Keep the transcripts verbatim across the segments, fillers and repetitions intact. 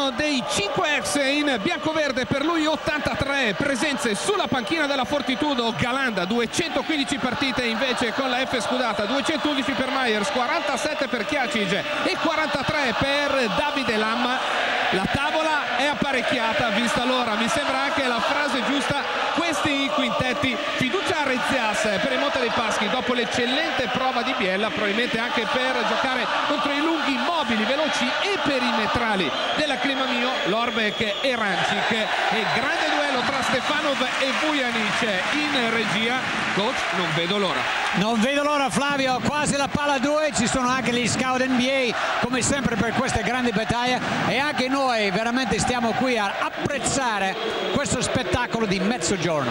uno dei cinque ex in biancoverde, per lui ottantatré presenze sulla panchina della Fortitudo. Galanda duecentoquindici partite invece con la F scudata, duecentoundici per Myers, quarantasette per Chiacic e quarantatré per Davide Lamma. La tavola è apparecchiata, vista l'ora, mi sembra anche la frase giusta. Questi quintetti, fiducia a Rezias per il Monte dei Paschi dopo l'eccellente prova di Biella, probabilmente anche per giocare contro i lunghi, mobili, veloci e perimetrali della Clima Mio, Lorbek e Rancic. E grande duello tra Stefanov e Vujanic in regia. Coach, non vedo l'ora. Non vedo l'ora, Flavio, quasi la palla due, ci sono anche gli scout N B A come sempre per queste grandi battaglie e anche noi veramente stiamo qui a apprezzare questo spettacolo di mezzogiorno.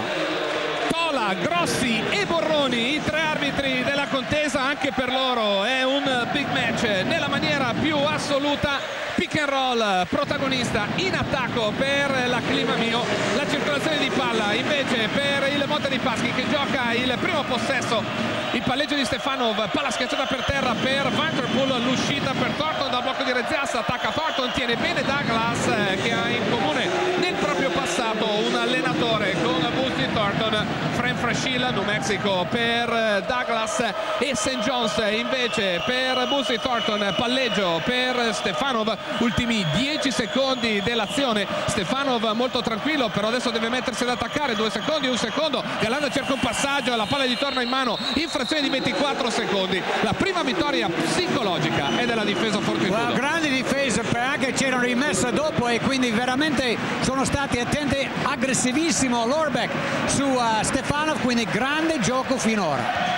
Tola, Grossi e Borroni, i tre arbitri della contesa, anche per loro è un big match nella maniera più assoluta. Pick and roll protagonista in attacco per la Clima Mio, la circolazione di palla invece per il Monte dei Paschi che gioca il primo possesso, il palleggio di Stefanov, palla schiacciata per terra per Vanterpool, l'uscita per Thornton dal blocco di Rezias, attacca Thornton, tiene bene Douglas che ha in comune nel proprio passato un allenatore con Busti Thornton. Fran Fraschilla, New Mexico per Douglas e Saint John's invece per Busti Thornton, palleggio per Stefanov. Ultimi dieci secondi dell'azione, Stefanov molto tranquillo, però adesso deve mettersi ad attaccare. Due secondi, un secondo, Galanda cerca un passaggio, la palla gli torna in mano in frazione di ventiquattro secondi. La prima vittoria psicologica è della difesa Fortitudo. Well, grande difesa, anche c'erano rimessa dopo e quindi veramente sono stati attenti, aggressivissimo Lorbek su uh, Stefanov, quindi grande gioco finora.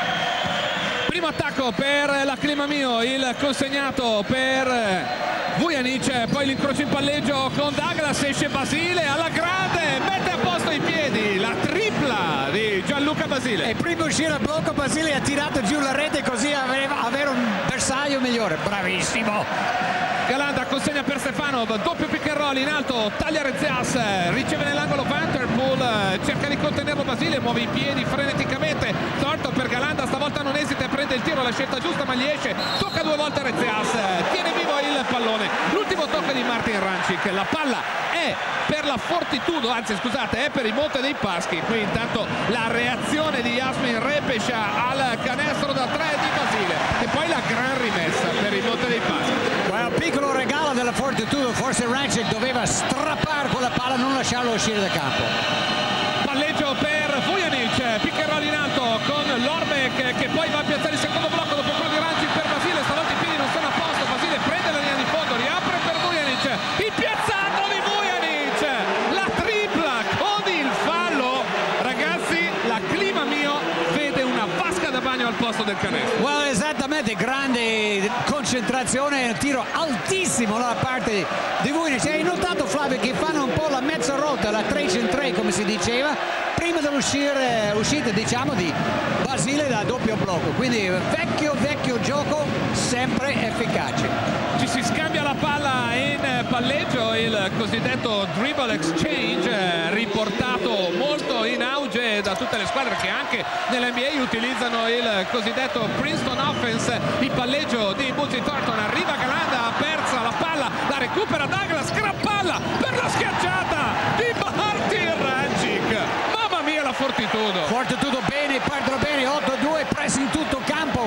Primo attacco per la Clima Mio, il consegnato per Vujanic, poi l'incrocio in palleggio con Douglas, esce Basile alla grande, mette a posto i piedi, la tripla di Gianluca Basile. E prima di uscire al blocco Basile ha tirato giù la rete così aveva, avere un bersaglio migliore, bravissimo. Galanda consegna per Stefanov, doppio pick and roll in alto, taglia Rezias, riceve nell'angolo Vanterpool, cerca di contenerlo Basile, muove i piedi freneticamente, Thornton per Galanda, stavolta non esita e prende il tiro, la scelta giusta ma gli esce, tocca due volte Rezias, tiene vivo il pallone, l'ultimo tocco di Martin Rancic, la palla è per la Fortitudo, anzi scusate, è per il Monte dei Paschi. Qui intanto la reazione di Jasmin Repescia al canestro da tre di Basile e poi la gran rimessa per il Monte dei Paschi. Un piccolo regalo della Fortitudo, forse Rancic doveva strappare quella palla, non lasciarlo uscire da campo. Palleggio per Vujanic, pick and roll in alto con Lorbek che poi va a piazzare il secondo blocco dopo quello di Rancic per Basile, stavolta i piedi non sono a posto, Basile prende la linea di fondo, riapre per Vujanic, il piazzato di Vujanic, la tripla con il fallo. Ragazzi, la Clima Mio vede una vasca da bagno al posto del canestro. Well, esattamente, grande concentrazione, un tiro altissimo da parte di Vujanic. Hai notato, Flavio, che fanno un po' la mezza rotta, la tre in tre come si diceva, prima dell'uscita diciamo di Basile da doppio blocco, quindi vecchio vecchio gioco sempre efficace. Ci si scambia la palla in palleggio, il cosiddetto dribble exchange, riportato molto in auge da tutte le squadre che anche nell'N B A utilizzano il cosiddetto Princeton offense. Il palleggio di Busti Thornton, arriva Galanda, ha persa la palla, la recupera Douglas, gran palla per la schiacciata di Martin Rancic. Mamma mia la Fortitudo. Fortitudo bene, partono bene, otto a due, press in tutto il campo.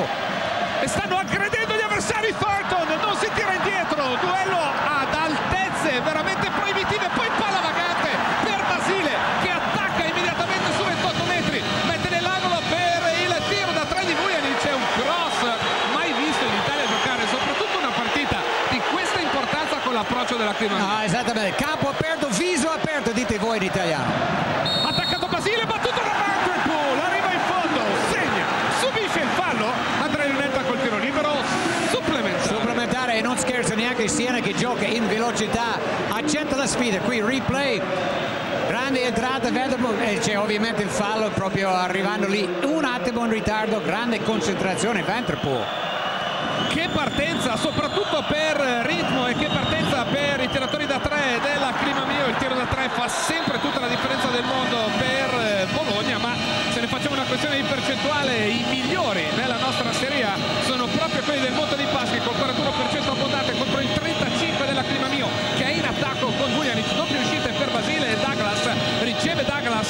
E stanno aggredendo gli avversari. Thornton non si tira indietro, duello ad altezze veramente proibitive, poi palla vagante per Basile che attacca immediatamente su ventotto metri, mette nell'angolo per il tiro da tre di Vujanic, c'è un cross mai visto in Italia giocare, soprattutto una partita di questa importanza con l'approccio della Clima Mio. Ah, esattamente, campo aperto, viso aperto, dite voi in italiano. Attaccato Basile, battuto da Vanterpool, arriva in fondo, segna, subisce il fallo, Andrea Lunetta col tiro libero supplementare. Supplementare e non scherza neanche Siena che gioca in velocità, accetta la sfida, qui replay, grande entrata, e c'è ovviamente il fallo proprio arrivando lì un attimo in ritardo, grande concentrazione Vanterpool. Che partenza, soprattutto per ritmo, e che partenza per i tiratori da tre della Clima Mio. Il tiro da tre fa sempre tutta la differenza del mondo per Bologna, ma se ne facciamo una questione di percentuale, i migliori nella nostra Serie A sono proprio quelli del Monte dei Paschi, col quarantuno per cento abbondante contro il trentacinque per cento della Clima Mio, che è in attacco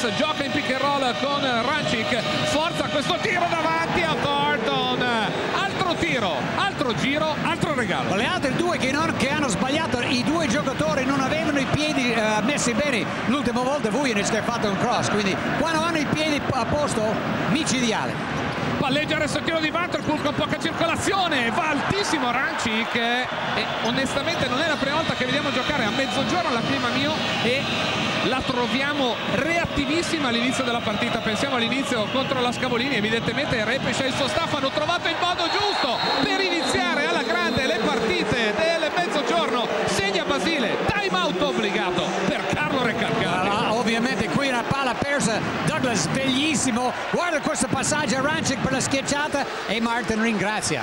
gioca in pick and roll con Rancic, forza questo tiro davanti a Thornton, altro tiro, altro giro, altro regalo. Le altre due che, non, che hanno sbagliato, i due giocatori non avevano i piedi uh, messi bene l'ultima volta. Vujanic che ha fatto un cross, quindi quando hanno i piedi a posto micidiale. Palleggia adesso il tiro di Vanterpool con poca circolazione, va altissimo Rancic e onestamente non è la prima volta che vediamo giocare a mezzogiorno la Clima Mio e la troviamo reattivissima all'inizio della partita. Pensiamo all'inizio contro la Scavolini, evidentemente Repescia e il suo staff hanno trovato il modo giusto per iniziare alla grande le partite del mezzogiorno. Segna Basile, time out obbligato per Carlo Recalcati. Ah, ovviamente qui una palla persa, Douglas bellissimo, guarda questo passaggio a Rancic per la schiacciata e Martin ringrazia.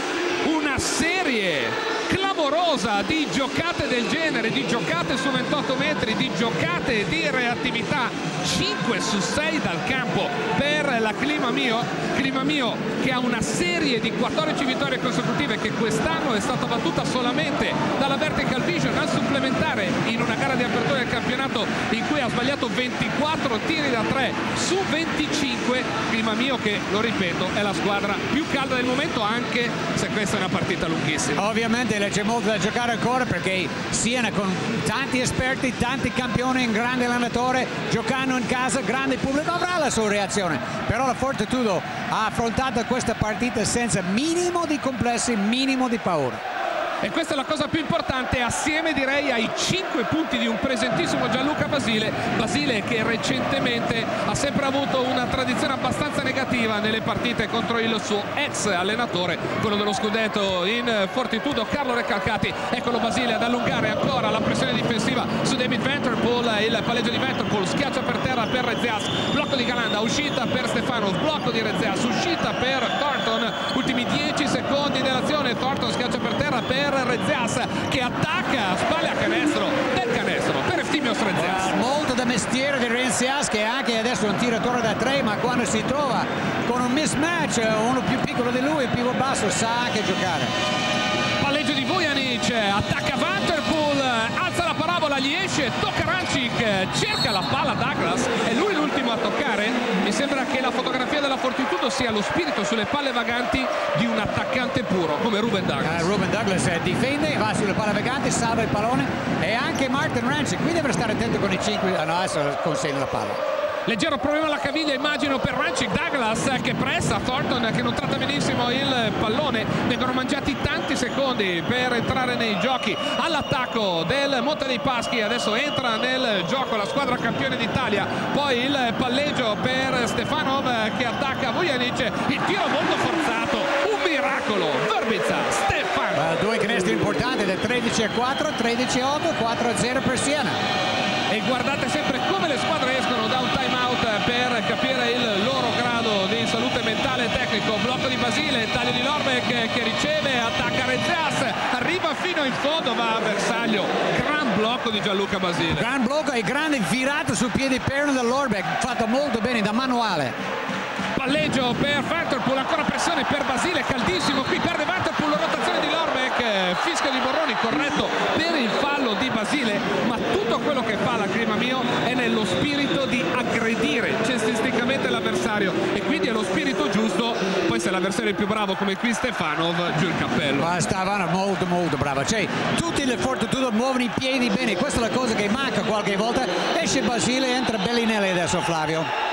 Una serie clamorosa di giocate del genere, di giocate su ventotto metri, di giocate di reattività, cinque su sei dal campo per la Clima Mio. Clima Mio che ha una serie di quattordici vittorie consecutive, che quest'anno è stata battuta solamente dalla Vertical Vision al supplementare in una gara di apertura del campionato in cui ha sbagliato ventiquattro tiri da tre su venticinque. Clima Mio che, lo ripeto, è la squadra più calda del momento, anche se questa è una partita lunghissima. Ovviamente c'è molto da giocare ancora perché Siena con tanti esperti, tanti campioni, un grande allenatore, giocando in casa, grande pubblico, avrà la sua reazione, però la Fortitudo ha affrontato questa partita senza minimo di complessi, minimo di paura. E questa è la cosa più importante, assieme direi ai cinque punti di un presentissimo Gianluca Basile. Basile che recentemente ha sempre avuto una tradizione abbastanza negativa nelle partite contro il suo ex allenatore, quello dello scudetto in Fortitudo, Carlo Recalcati. Eccolo Basile ad allungare ancora la pressione difensiva su David Vanterpool, il palleggio di Vanterpool, schiaccia per terra per Rezias, blocco di Galanda, uscita per Stefanov, blocco di Rezias, uscita per Thornton, ultimi dieci secondi dell'azione, Thornton schiaccia per terra per Rezias che attacca, spalle a canestro del canestro per Eftimios Rezias. Uh, molto da mestiere di Rezias, che anche adesso è un tiratore da tre, ma quando si trova con un mismatch, uno più piccolo di lui e più basso, sa anche giocare. Palleggio di Vujanic, attacca Vanterpool, alza la parabola, gli esce, tocca Rancic, cerca la palla Douglas, è lui l'ultimo a toccare. Mi sembra che la fotografia della Fortitudo sia lo spirito sulle palle vaganti di un attaccante puro come Ruben Douglas. Uh, Ruben Douglas eh, difende, va sulle palle vaganti, salva il pallone, e anche Martin Rancic, qui deve stare attento con i cinque, ah, no, adesso consegna la palla. Leggero problema alla caviglia immagino per Rancic. Douglas che pressa, Thornton che non tratta benissimo il pallone, vengono mangiati tanti secondi per entrare nei giochi. All'attacco del Monte dei Paschi adesso entra nel gioco la squadra campione d'Italia, poi il palleggio per Stefanov che attacca Vujanic, il tiro molto forzato, un miracolo, Vrbica, Stefanov. Uh, due canestri importanti da tredici a quattro, tredici a otto, quattro a zero per Siena. E guardate sempre come le squadre escono da un time out per capire il loro grado di salute mentale e tecnico. Blocco di Basile, taglio di Lorbeck che riceve, attacca Rezias, arriva fino in fondo, va a bersaglio. Gran blocco di Gianluca Basile. Gran blocco e grande virata sul piede perno da Lorbeck, fatto molto bene da manuale. Palleggio per Vanterpool, ancora pressione per Basile, caldissimo, qui perde Vanterpool, rotazione di Lorbeck, fischio di Borroni corretto per il fallo di Basile, ma tutto quello che fa la Clima Mio è nello spirito di aggredire cestisticamente l'avversario e quindi è lo spirito giusto. Poi se l'avversario è più bravo come qui Stefanov, giù il cappello. Ma stavano molto molto bravo, cioè tutti le Fortitudo muovono i piedi bene, questa è la cosa che manca qualche volta. Esce Basile, entra Bellinelli adesso, Flavio.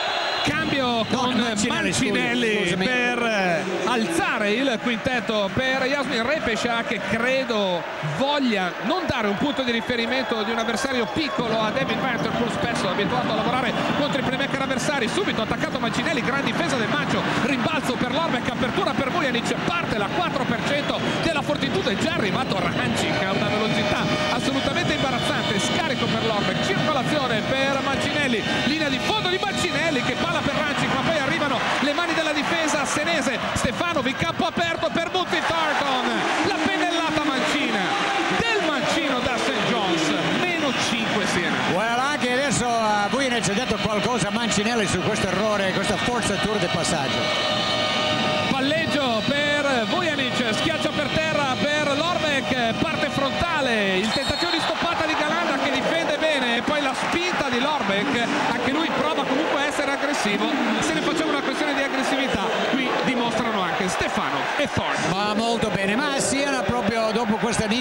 Cambio con no, Mancinelli, Mancinelli scusi, per alzare il quintetto per Jasmin Repescia, che credo voglia non dare un punto di riferimento di un avversario piccolo a David Vanterpool, spesso abituato a lavorare contro i playmaker avversari. Subito attaccato Mancinelli, gran difesa del Mancio, rimbalzo per Lorbeck, apertura per Vujanic, parte la quattro per cento della Fortitudo, è già arrivato Rancic a una velocità assolutamente imbarazzante, scarico per Lorbeck, circolazione per Mancinelli, linea di fondo di Mancinelli che palla per Rancic, ma poi arrivano le mani della difesa senese. Stefanov in campo aperto per Monty Thornton, la pennellata mancina del mancino da Saint John's, meno cinque Siena. Well, anche adesso uh, Vujanic ha detto qualcosa a Mancinelli su questo errore, questa forzatura di passaggio. Palleggio per Vujanic, schiaccia per terra per Lorbeck, parte frontale, il tentativo di stoppata di Galanda che difende bene e poi la spinta di Lorbeck, anche lui prova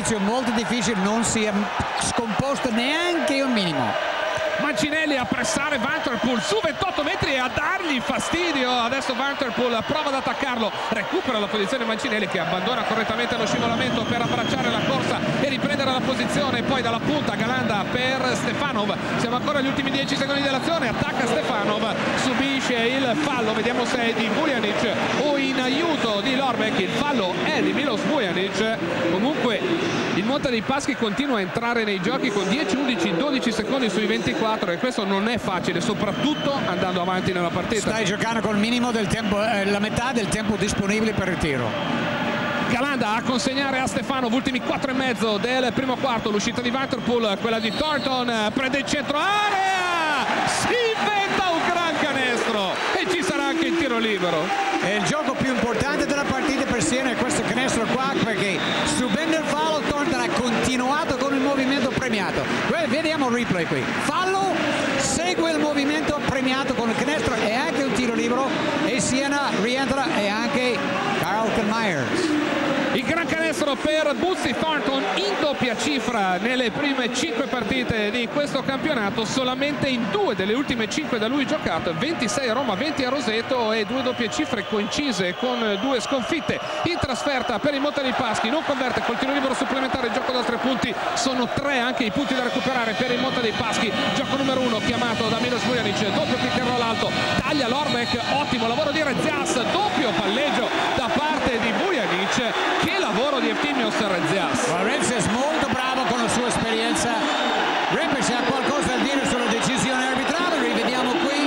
inizio molto difficile, non si è scomposto neanche un minimo. Mancinelli a pressare Vanterpool su ventotto metri e a dargli fastidio. Adesso Vanterpool prova ad attaccarlo, recupera la posizione Mancinelli che abbandona correttamente lo scivolamento per abbracciare la corsa e riprendere la posizione. Poi dalla punta Galanda per Stefanov, siamo ancora agli ultimi dieci secondi dell'azione, attacca Stefanov, subisce il fallo, vediamo se è di Vujanic o in aiuto di Lorbek. Il fallo è di Milos Vujanic. Comunque il Monte dei Paschi continua a entrare nei giochi con dieci, undici, dodici secondi sui ventiquattro e questo non è facile, soprattutto andando avanti nella partita. Stai giocando col minimo del tempo, eh, la metà del tempo disponibile per il tiro. Galanda a consegnare a Stefanov, ultimi quattro e mezzo del primo quarto, l'uscita di Vanterpool, quella di Thornton, prende il centro area, si inventa un gran canestro e ci sarà anche il tiro libero. È il gioco più importante della partita per Siena è questo canestro qua, perché subendo il fallo Thornton ha continuato con il movimento premiato. Vediamo il replay qui, fallo, segue il movimento premiato con il canestro e anche un tiro libero e Siena rientra e anche Carlton Myers. Il gran canestro per Buzzi Thornton in doppia cifra nelle prime cinque partite di questo campionato, solamente in due delle ultime cinque da lui giocate, ventisei a Roma, venti a Roseto e due doppie cifre coincise con due sconfitte in trasferta per il Monte dei Paschi. Non converte col tiro libero supplementare, gioco da tre punti, sono tre anche i punti da recuperare per il Monte dei Paschi. Gioco numero uno chiamato da Milos Vujanic, doppio pick and roll alto, taglia Lorbek, ottimo lavoro di Rezias, doppio palleggio da parte di Vujanic. Che lavoro di Eftimios Rezias. Rezias molto bravo con la sua esperienza. Repes ha qualcosa da dire sulla decisione arbitrale, rivediamo qui.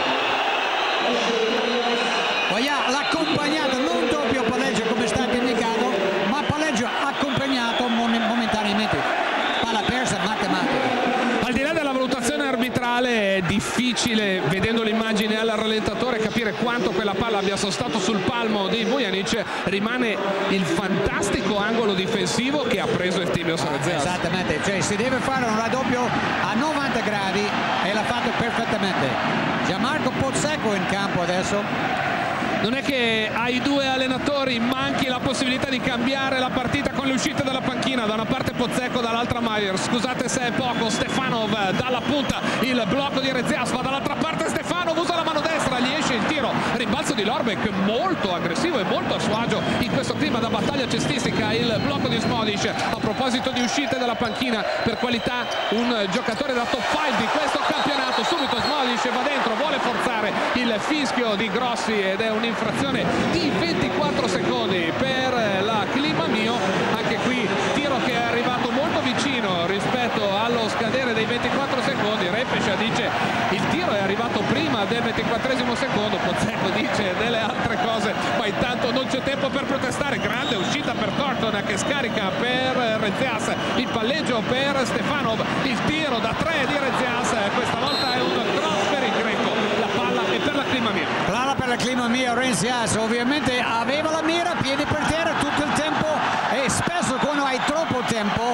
Vogliamo l'accompagnato, non doppio palleggio come è stato indicato, ma palleggio accompagnato momentaneamente. Palla persa matematica. Al di là della valutazione arbitrale è difficile, vedendo l'immagine al rallentatore, capire quanto quella palla abbia sostato sul palmo di Vujanic. Rimane il fantastico angolo difensivo che ha preso Eftimios Rezias. Ah, esattamente, cioè si deve fare un raddoppio a novanta gradi e l'ha fatto perfettamente. Gianmarco Pozzecco in campo adesso. Non è che ai due allenatori manchi la possibilità di cambiare la partita con le uscite dalla panchina, da una parte Pozzecco, dall'altra Myers. Scusate se è poco, Stefanov dalla punta, il blocco di Rezias, va dall'altra parte Stefanov, usa la mano destra, gli esce il tiro, rimbalzo di Lorbek molto aggressivo e molto a suo agio in questo clima da battaglia cestistica. Il blocco di Smodic, a proposito di uscite dalla panchina, per qualità un giocatore da top cinque di questo campionato. Subito Smodic va dentro, vuole forzare il fischio di Grossi ed è un'infrazione di ventiquattro secondi per la Clima Mio. Anche qui tiro che è arrivato molto vicino rispetto allo scadere dei ventiquattro secondi. Repes dice il tiro è arrivato prima del ventiquattresimo secondo, Pozzecco dice delle altre cose, ma intanto non c'è tempo per protestare. Grande uscita per Thornton che scarica per Rezias, il palleggio per Stefanov, il tiro da tre di Rezias, questa volta è un cross per il greco, la palla è per la Clima Mio. Palla per la Clima Mio, Rezias ovviamente aveva la mira, piedi per terra tutto il tempo e spesso quando hai troppo tempo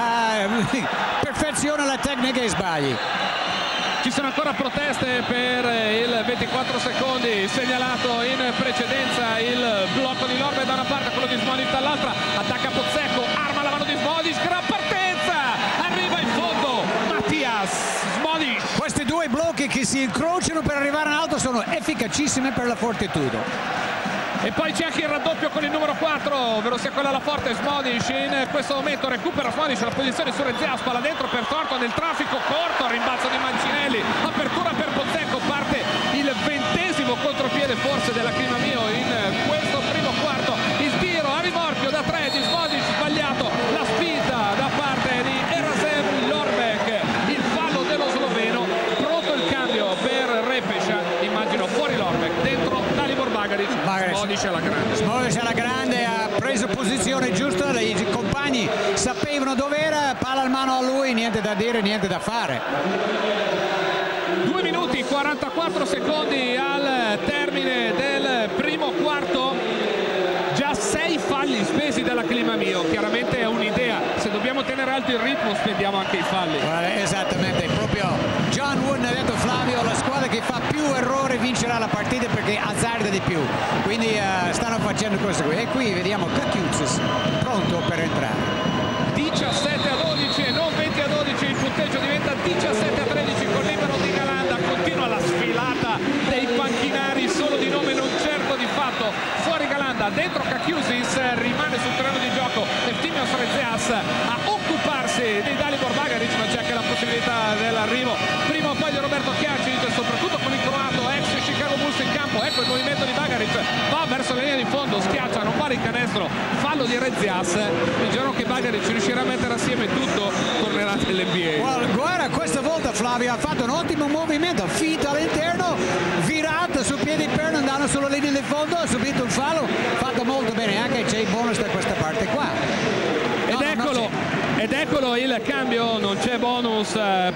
eh, perfeziona la tecnica e sbagli. Ci sono ancora proteste per il ventiquattro secondi segnalato in precedenza. Il blocco di Lorbek da una parte, quello di Smodic dall'altra, attacca Pozzecco, arma la mano di Smodic, gran partenza, arriva in fondo Mattias Smodic. Questi due blocchi che si incrociano per arrivare in alto sono efficacissimi per la Fortitudo. E poi c'è anche il raddoppio con il numero quattro, ovvero sia quella alla forte. Smodic in questo momento recupera Smodic la posizione su Rezias, palla dentro per Thornton nel traffico corto, rimbalzo di Mancinelli, apertura per Pozzecco, parte il ventesimo contropiede forse della Clima Mio in questo primo quarto. Il tiro a rimorchio da tre di Smodic sbagliato, la spinta da parte di Erasem Lorbek, il fallo dello sloveno, pronto il cambio per Repes, immagino fuori Lorbek, dentro Dalibor Bagaric. Smodic alla grande. Smodic alla grande, ha preso posizione giusta, i compagni sapevano dove era, palla in mano a lui, niente da dire, niente da fare. due minuti quarantaquattro secondi al termine del primo quarto, già sei falli spesi dalla Clima Mio. Chiaramente è un'idea, se dobbiamo tenere alto il ritmo spendiamo anche i falli. Esattamente, proprio John Wooden ha detto Flavio, la squadra che fa più errori vincerà la partita perché azzarda di più, quindi uh, stanno facendo questo qui. E qui vediamo Kakiutzis pronto per entrare. diciassette a dodici e non venti a dodici, il punteggio diventa diciassette a tredici con libero di Galanda. Continua la sfilata dei panchinari, solo di nome non certo di fatto. Fuori Galanda, dentro Kakiusis, rimane sul terreno di gioco Eftimios Rezeas a occuparsi di Dalibor Bagaric, ma c'è anche la possibilità dell'arrivo prima o poi di Roberto Kjačić, soprattutto con il croato ex Chicago Bulls in campo. Ecco il movimento di Bagaric, va verso la linea di fondo, schiaccia, non vale il canestro, fallo di Rezias. Il giorno che Bagaric riuscirà a mettere assieme tutto tornerà nell'N B A. Well, guarda, questa volta Flavio ha fatto un ottimo movimento, finto all'interno, virato su piedi perno, andando sulla linea di fondo, ha subito il fallo, fatto molto bene, anche c'è il bonus da questa parte qua. Ed eccolo, ed eccolo il cambio, non c'è bonus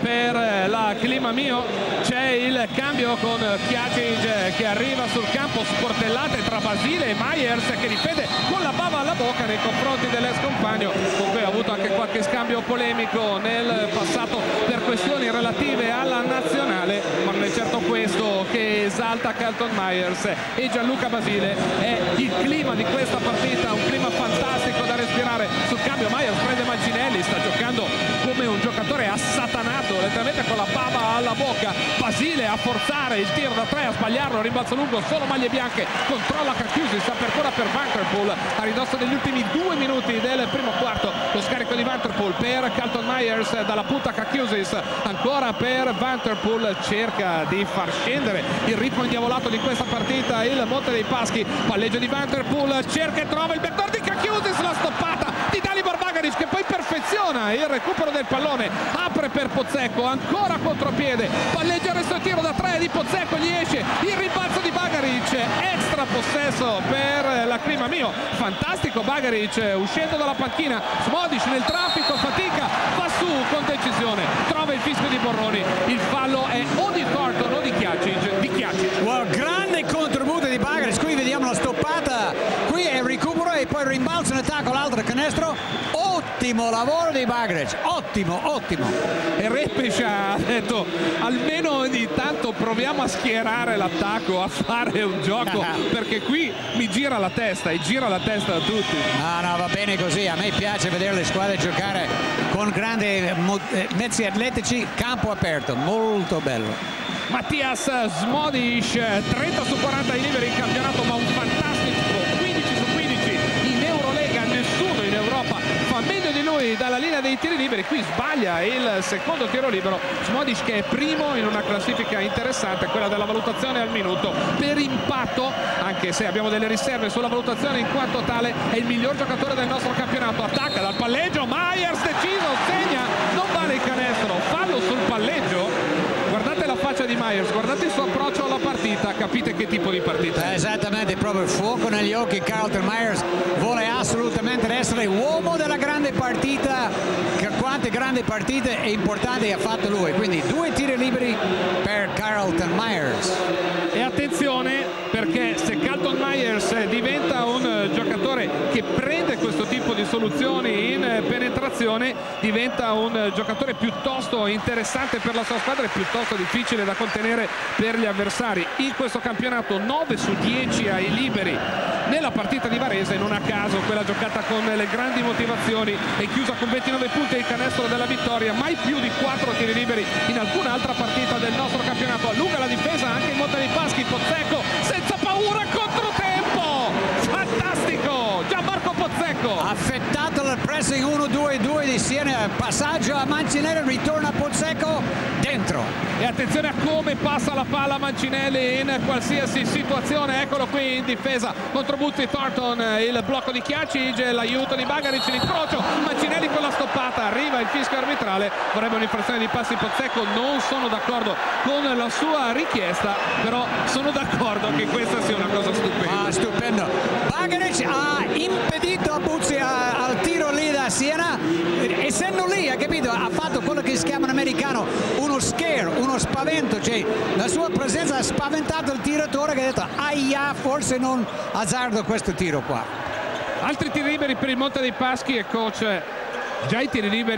per la Clima Mio, c'è il cambio con Kjačić che arriva sul campo, sportellate tra Basile e Myers che difende con la bava alla bocca nei confronti dell'ex compagno, con cui ha avuto anche qualche scambio polemico nel passato per questioni relative alla nazionale, ma non è certo questo che esalta Carlton Myers e Gianluca Basile. È il clima di questa partita, un clima fantastico da respirare. Sul cambio Myers prende Mancinelli, sta giocando come un giocatore assatanato, letteralmente con la bava alla bocca. Basile a forzare il tiro da tre, a sbagliarlo, rimbalzo lungo, solo maglie bianche, controlla Kakiusis, apertura per Vanterpool a ridosso degli ultimi due minuti del primo quarto. Lo scarico di Vanterpool per Carlton Myers dalla punta Kakiusis, ancora per Vanterpool, cerca di far scendere il ritmo indiavolato di questa partita il Monte dei Paschi. Palleggio di Vanterpool, cerca e trova il backdoor di Kakiusis, la stoppata di Dalibor Bagaric che poi perfeziona il recupero del pallone, apre per Pozzecco, ancora contropiede, palleggia il resto del tiro da tre di Pozzecco, gli esce il rimbalzo di Bagaric, extra possesso per la Clima Mio. Fantastico Bagaric uscendo dalla panchina, Smodic nel traffico, fatica, va su con decisione, trova il fischio di Borroni, il fallo è o di Thornton o di Kjačić, di Kjačić. Wow, grande contributo di Bagaric, qui vediamo la stoppata, qui è il recupero e poi il rimbalzo in attacco, l'altro canestro. Ottimo lavoro di Bagaric, ottimo, ottimo. E Repic ha detto almeno ogni tanto proviamo a schierare l'attacco, a fare un gioco, perché qui mi gira la testa e gira la testa a tutti. No, no, va bene così, a me piace vedere le squadre giocare con grandi mezzi atletici, campo aperto, molto bello. Mattias Smodic, trenta su quaranta ai liberi in campionato, ma un fantastico quindici su quindici in Eurolega, nessuno in Europa fa meglio di lui dalla linea dei tiri liberi. Qui sbaglia il secondo tiro libero Smodic, che è primo in una classifica interessante, quella della valutazione al minuto per impatto, anche se abbiamo delle riserve sulla valutazione, in quanto tale è il miglior giocatore del nostro campionato. Attacca dal palleggio, Myers deciso, segna, non vale il canestro, fallo sul palleggio. Guardate la faccia di Myers, guardate il suo approccio alla partita, capite che tipo di partita è. Esattamente, proprio fuoco negli occhi. Carlton Myers vuole assolutamente essere uomo della grande partita, quante grandi partite importanti ha fatto lui, quindi due tiri liberi per Carlton Myers. E attenzione, perché se Carlton Myers diventa un giocatore che prende questo tipo di soluzioni in penetrazione, diventa un giocatore piuttosto interessante per la sua squadra e piuttosto difficile da contenere per gli avversari. In questo campionato nove su dieci ai liberi nella partita di Varese, non a caso quella giocata con le grandi motivazioni è chiusa con ventinove punti e il canestro della vittoria, mai più di quattro tiri liberi in alcun'altra partita del nostro campionato. Allunga la difesa anche il Monte dei Paschi, Pozzecco senza paura, controtempo fantastico, Gianmarco Pozzecco affettato dal pressing uno due due di Siena, passaggio a Mancinelli, ritorna a Pozzecco, dentro. E attenzione a come passa la palla Mancinelli in qualsiasi situazione. Eccolo qui in difesa contro Buzzi Thornton, il blocco di Kjačić, l'aiuto di Bagaric, l'incrocio, Mancinelli con la stoppata, arriva il fischio arbitrale, vorrebbe un'infrazione di passi Pozzecco. Non sono d'accordo con la sua richiesta, però sono d'accordo che questa sia una cosa stupenda. Ah, stupendo. Bagaric ha impedito a Buzzi a, al tiro lì da Siena, essendo lì, ha capito, ha fatto quello che si chiama in americano uno scare, uno spavento, cioè la sua presenza ha spaventato il tiratore che ha detto aia, forse non azzardo questo tiro qua. Altri tiri liberi per il Monte dei Paschi e coach, già i tiri liberi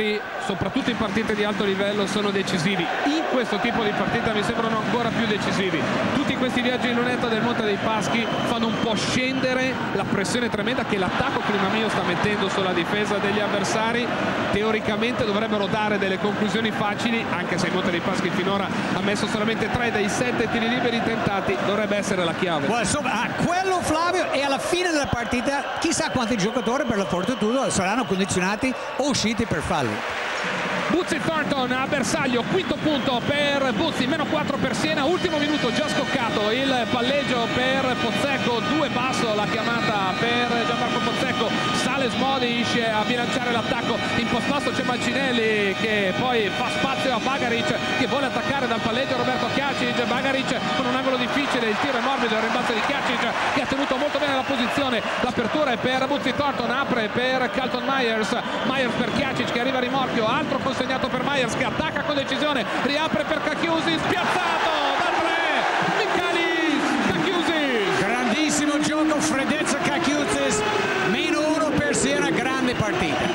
soprattutto in partite di alto livello, sono decisivi. In questo tipo di partita mi sembrano ancora più decisivi. Tutti questi viaggi in lunetta del Monte dei Paschi fanno un po' scendere la pressione tremenda che l'attacco Climamio sta mettendo sulla difesa degli avversari. Teoricamente dovrebbero dare delle conclusioni facili, anche se il Monte dei Paschi finora ha messo solamente tre dei sette tiri liberi tentati. Dovrebbe essere la chiave. Well, insomma, quello Flavio, e alla fine della partita chissà quanti giocatori per la Fortitudo saranno condizionati o usciti per falli. Buzzi Thornton a bersaglio, quinto punto per Buzzi, meno quattro per Siena, ultimo minuto già scoccato il palleggio per Pozzecco, due basso la chiamata per Gianmarco Pozzecco, sale Smodic a bilanciare l'attacco, in post basso c'è Mancinelli che poi fa spazio a Bagaric che vuole attaccare dal palleggio Roberto Chiacic, Bagaric con un angolo difficile, il tiro è morbido, il rimbalzo di Chiacic che ha tenuto molto bene la posizione, l'apertura è per Buzzi Thornton, apre per Carlton Myers, Myers per Chiacic che arriva a rimorchio, altro consegnato per Myers che attacca con decisione, riapre per Kakiusis, spiazzato da tre, Michalis Kakiusis. Grandissimo gioco, freddezza Kakiusis, meno uno per Siena, grande partita.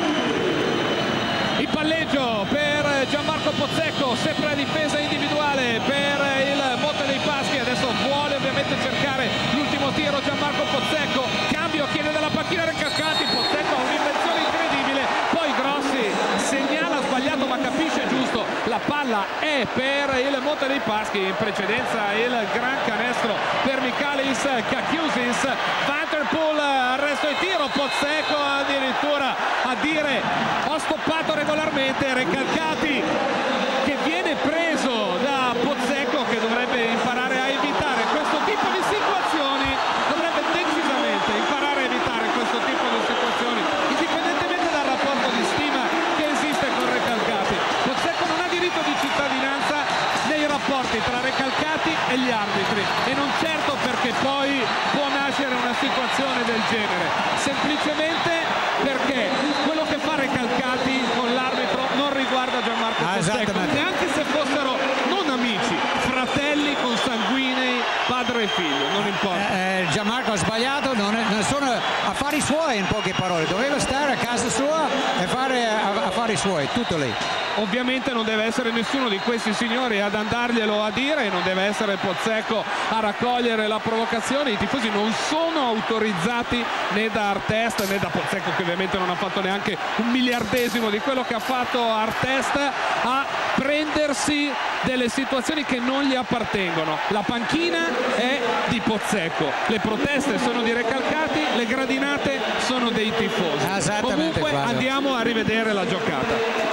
Il palleggio per Gianmarco Pozzecco, sempre a difesa individuale per il Monte dei Paschi, adesso vuole ovviamente cercare l'ultimo tiro Gianmarco Pozzecco, cambio, chiede dalla panchina Recalcati, Pozzecco ha un'invenzione incredibile, poi Grossi segnala sbagliato ma capisce giusto, la palla è per il Monte dei Paschi, in precedenza il gran canestro per Michalis Kakiusis, Vanterpool arresto e tiro, Pozzecco addirittura a dire ho stoppato regolarmente, Recalcati che viene preso da Pozzecco che dovrebbe imparare a evitare questo tipo di situazioni, dovrebbe decisamente imparare a evitare questo tipo di situazioni indipendentemente dal rapporto di stima che esiste con Recalcati. Pozzecco non ha diritto di cittadinanza nei rapporti tra Recalcati e gli arbitri e non certo perché poi può nascere una situazione del genere, semplicemente perché quello che fa Recalcati con l'arbitro non riguarda Gianmarco ah, Pozzecco, neanche se fossero non amici, fratelli consanguinei, padre e figlio, non importa. Eh, eh, Gianmarco ha sbagliato, non, è, non sono affari suoi in poche parole, doveva stare a casa sua e fare affari suoi, tutto lì. Ovviamente non deve essere nessuno di questi signori ad andarglielo a dire, non deve essere Pozzecco a raccogliere la provocazione, i tifosi non sono autorizzati né da Artest né da Pozzecco che ovviamente non ha fatto neanche un miliardesimo di quello che ha fatto Artest a prendersi delle situazioni che non gli appartengono. La panchina è di Pozzecco, le proteste sono di Recalcati, le gradinate sono dei tifosi. Comunque andiamo a rivedere la giocata.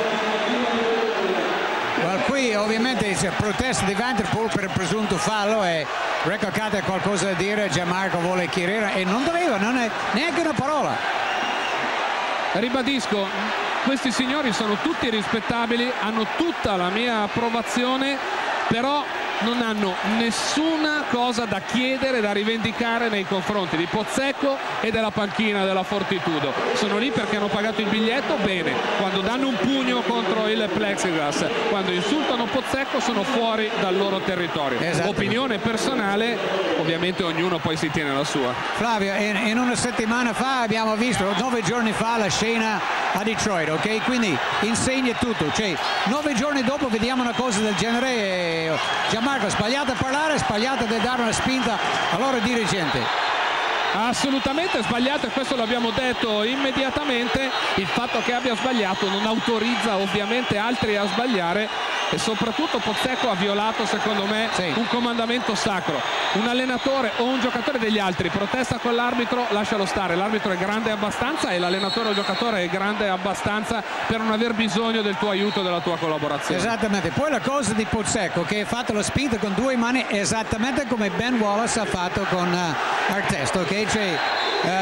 Well, qui ovviamente c'è protesta di Vanterpool per il presunto fallo e Recalcati ha qualcosa da dire, Gianmarco vuole chiarire e non doveva, non è neanche una parola. Ribadisco, questi signori sono tutti rispettabili, hanno tutta la mia approvazione, però non hanno nessuna cosa da chiedere, da rivendicare nei confronti di Pozzecco e della panchina della Fortitudo. Sono lì perché hanno pagato il biglietto, bene, quando danno un pugno contro il plexiglass, quando insultano Pozzecco sono fuori dal loro territorio. Opinione personale, ovviamente ognuno poi si tiene la sua. Flavio, in, in una settimana fa abbiamo visto, nove giorni fa, la scena a Detroit, ok? Quindi insegna tutto, cioè nove giorni dopo vediamo una cosa del genere e Gianmarco, sbagliato a parlare, sbagliato a dare una spinta al loro dirigente. Assolutamente sbagliato e questo l'abbiamo detto immediatamente, il fatto che abbia sbagliato non autorizza ovviamente altri a sbagliare e soprattutto Pozzecco ha violato secondo me sì. un comandamento sacro. Un allenatore o un giocatore degli altri protesta con l'arbitro, lascialo stare, l'arbitro è grande abbastanza e l'allenatore o il giocatore è grande abbastanza per non aver bisogno del tuo aiuto e della tua collaborazione. Esattamente, poi la cosa di Pozzecco che ha fatto la spinta con due mani esattamente come Ben Wallace ha fatto con uh, Artest, ok? Cioè,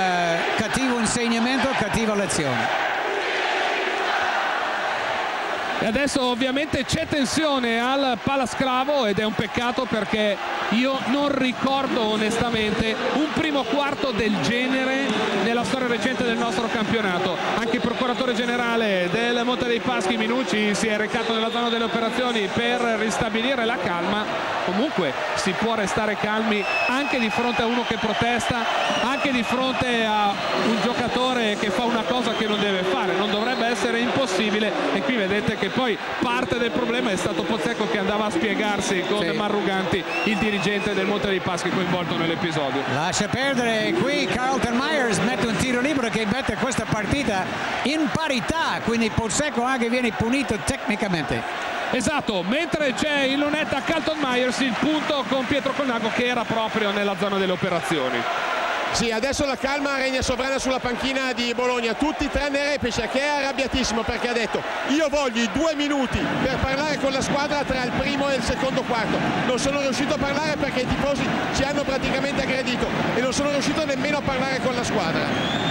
uh, cattivo insegnamento, cattiva lezione. E adesso ovviamente c'è tensione al Palasclavo ed è un peccato, perché io non ricordo onestamente un primo quarto del genere nella storia recente del nostro campionato. Anche il procuratore generale del Monte dei Paschi Minucci si è recato nella zona delle operazioni per ristabilire la calma. Comunque si può restare calmi anche di fronte a uno che protesta, anche di fronte a un giocatore che fa una cosa che non deve fare. Non dovrebbe essere impossibile, e qui vedete che poi parte del problema è stato Pozzecco, che andava a spiegarsi con sì. Marruganti, il dirigente del Monte dei Paschi coinvolto nell'episodio. Lascia perdere, qui Carlton Myers mette un tiro libero che mette questa partita in parità, quindi Pozzecco anche viene punito tecnicamente. Esatto, mentre c'è in lunetta Carlton Myers, il punto con Pietro Colnago, che era proprio nella zona delle operazioni. Sì, adesso la calma regna sovrana sulla panchina di Bologna, tutti tranne Repecia, che è arrabbiatissimo perché ha detto: io voglio i due minuti per parlare con la squadra tra il primo e il secondo quarto. Non sono riuscito a parlare perché i tifosi ci hanno praticamente aggredito e non sono riuscito nemmeno a parlare con la squadra.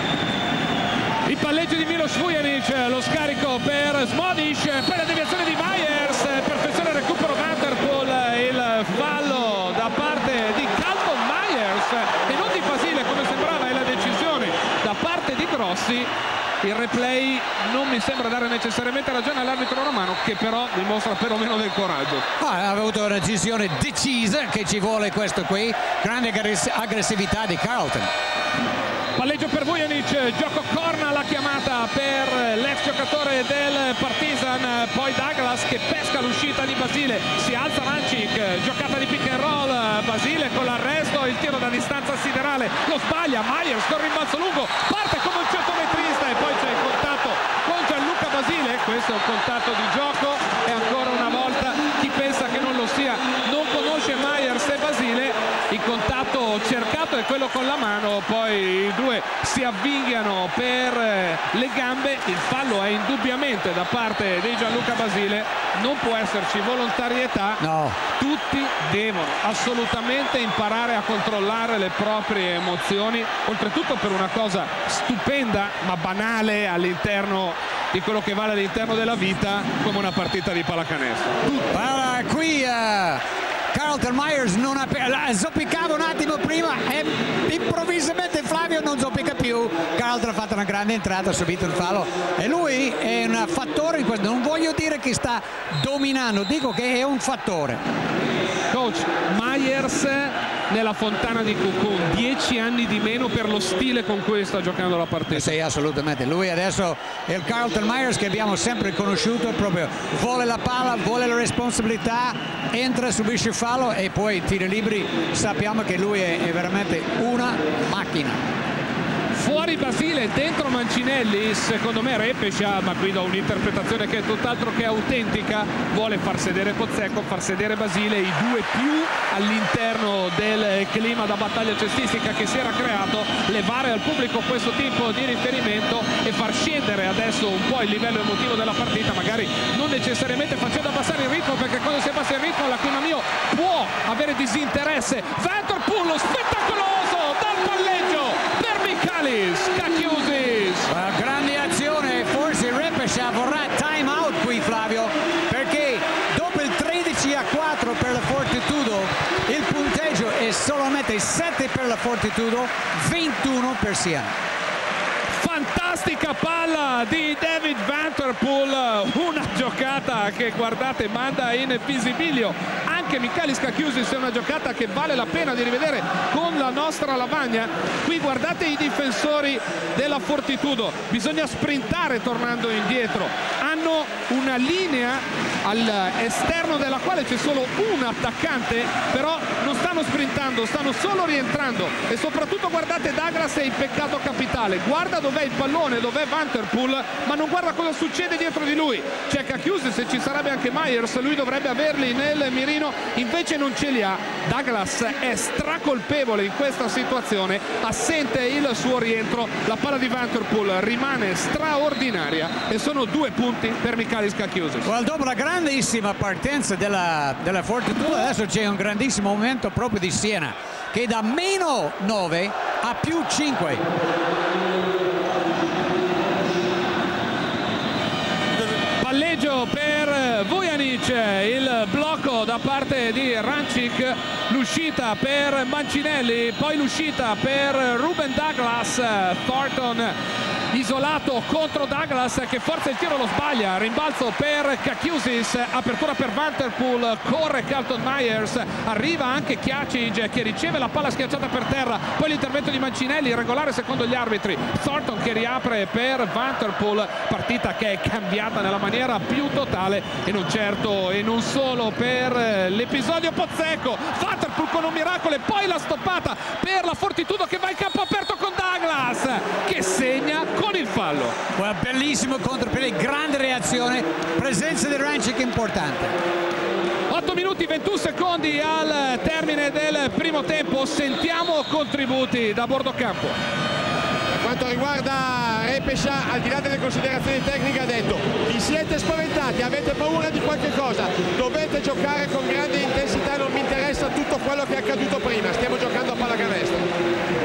Il palleggio di Milos Vujanic, lo scarico per Smodic, poi la deviazione di Myers, perfezione il recupero Vanterpool, il fallo da parte di Carlton Myers e non di Basile come sembrava, e la decisione da parte di Grossi. Il replay non mi sembra dare necessariamente ragione all'arbitro romano, che però dimostra perlomeno del coraggio. Ah, ha avuto una decisione decisa, che ci vuole questo qui, grande aggressività di Carlton. Palleggio per Vujanic, gioco corna la chiamata per l'ex giocatore del Partizan, poi Douglas che pesca l'uscita di Basile, si alza Mancic, giocata di pick and roll, Basile con l'arresto, il tiro da distanza siderale, lo sbaglia, Myers con rimbalzo lungo, parte come un centometrista e poi c'è il contatto con Gianluca Basile. Questo è un contatto di gioco e ancora una volta chi pensa che non lo sia non conosce Myers e Basile. Il contatto cercato è quello con la mano, poi i due si avvinghiano per le gambe, il fallo è indubbiamente da parte di Gianluca Basile, non può esserci volontarietà, no. Tutti devono assolutamente imparare a controllare le proprie emozioni, oltretutto per una cosa stupenda ma banale all'interno di quello che vale all'interno della vita, come una partita di pallacanestro. Allora, qui uh... Carlton Myers non ha, zoppicava un attimo prima e improvvisamente Flavio non zoppica più. Carlton ha fatto una grande entrata, ha subito il fallo e lui è un fattore in questo. Non voglio dire che sta dominando, dico che è un fattore. Coach, Myers nella fontana di Cucù, dieci anni di meno per lo stile con cui sta giocando la partita. Sì, assolutamente. Lui adesso è il Carlton Myers che abbiamo sempre conosciuto, proprio vuole la palla, vuole la responsabilità, entra, subisce il fallo e poi tiri liberi. Sappiamo che lui è, è veramente una macchina. Fuori Basile, dentro Mancinelli, secondo me Repecia, ma qui do un'interpretazione che è tutt'altro che autentica, vuole far sedere Pozzecco, far sedere Basile, i due più all'interno del clima da battaglia cestistica che si era creato, levare al pubblico questo tipo di riferimento e far scendere adesso un po' il livello emotivo della partita, magari non necessariamente facendo abbassare il ritmo, perché quando si abbassa il ritmo la Clima Mio può avere disinteresse. Vanterpool spettacoloso dal palleggio per Michalis Kakiusis. Grande azione, forse Repecia vorrà time out qui Flavio, perché dopo il tredici a quattro per la Fortitudo il punteggio è solamente sette per la Fortitudo, ventuno per Siena. Fantastica palla di David Vanterpool, una giocata che guardate manda in visibilio anche Michalis Kakiusis, è una giocata che vale la pena di rivedere con la nostra lavagna. Qui guardate i difensori della Fortitudo, bisogna sprintare tornando indietro, hanno una linea all'esterno della quale c'è solo un attaccante, però non stanno sprintando, stanno solo rientrando e soprattutto guardate Douglas è il peccato capitale, guarda dov'è il pallone, dov'è Vanterpool, ma non guarda cosa succede dietro di lui. C'è Kakiusis e ci sarebbe anche Myers, lui dovrebbe averli nel mirino, invece non ce li ha. Douglas è stracolpevole in questa situazione, assente il suo rientro, la palla di Vanterpool rimane straordinaria e sono due punti per Michalis Kakiusis. Well, dopo la grandissima partenza della, della Fortitudo adesso c'è un grandissimo momento proprio di Siena che da meno nove a più cinque. Palleggio per Vujanic, il blocco da parte di Rancic, l'uscita per Mancinelli, poi l'uscita per Ruben Douglas. Thornton isolato contro Douglas che forza il tiro, lo sbaglia, rimbalzo per Kakiusis, apertura per Vanterpool, corre Carlton Myers, arriva anche Kjacic che riceve la palla schiacciata per terra, poi l'intervento di Mancinelli regolare secondo gli arbitri, Thornton che riapre per Vanterpool, partita che è cambiata nella maniera più totale e non certo e non solo per l'episodio Pozzecco. Vanterpool con un miracolo e poi la stoppata per la Fortitudo che va in campo aperto con Douglas che segna con il fallo. Well, bellissimo contropiede, grande reazione, presenza di Rancic importante. otto minuti ventuno secondi al termine del primo tempo, sentiamo contributi da bordo campo. Per quanto riguarda Repescia, al di là delle considerazioni tecniche, ha detto: vi siete spaventati, avete paura di qualche cosa, dovete giocare con grande intensità, non mi interessa tutto quello che è accaduto prima, stiamo giocando a pallacanestro.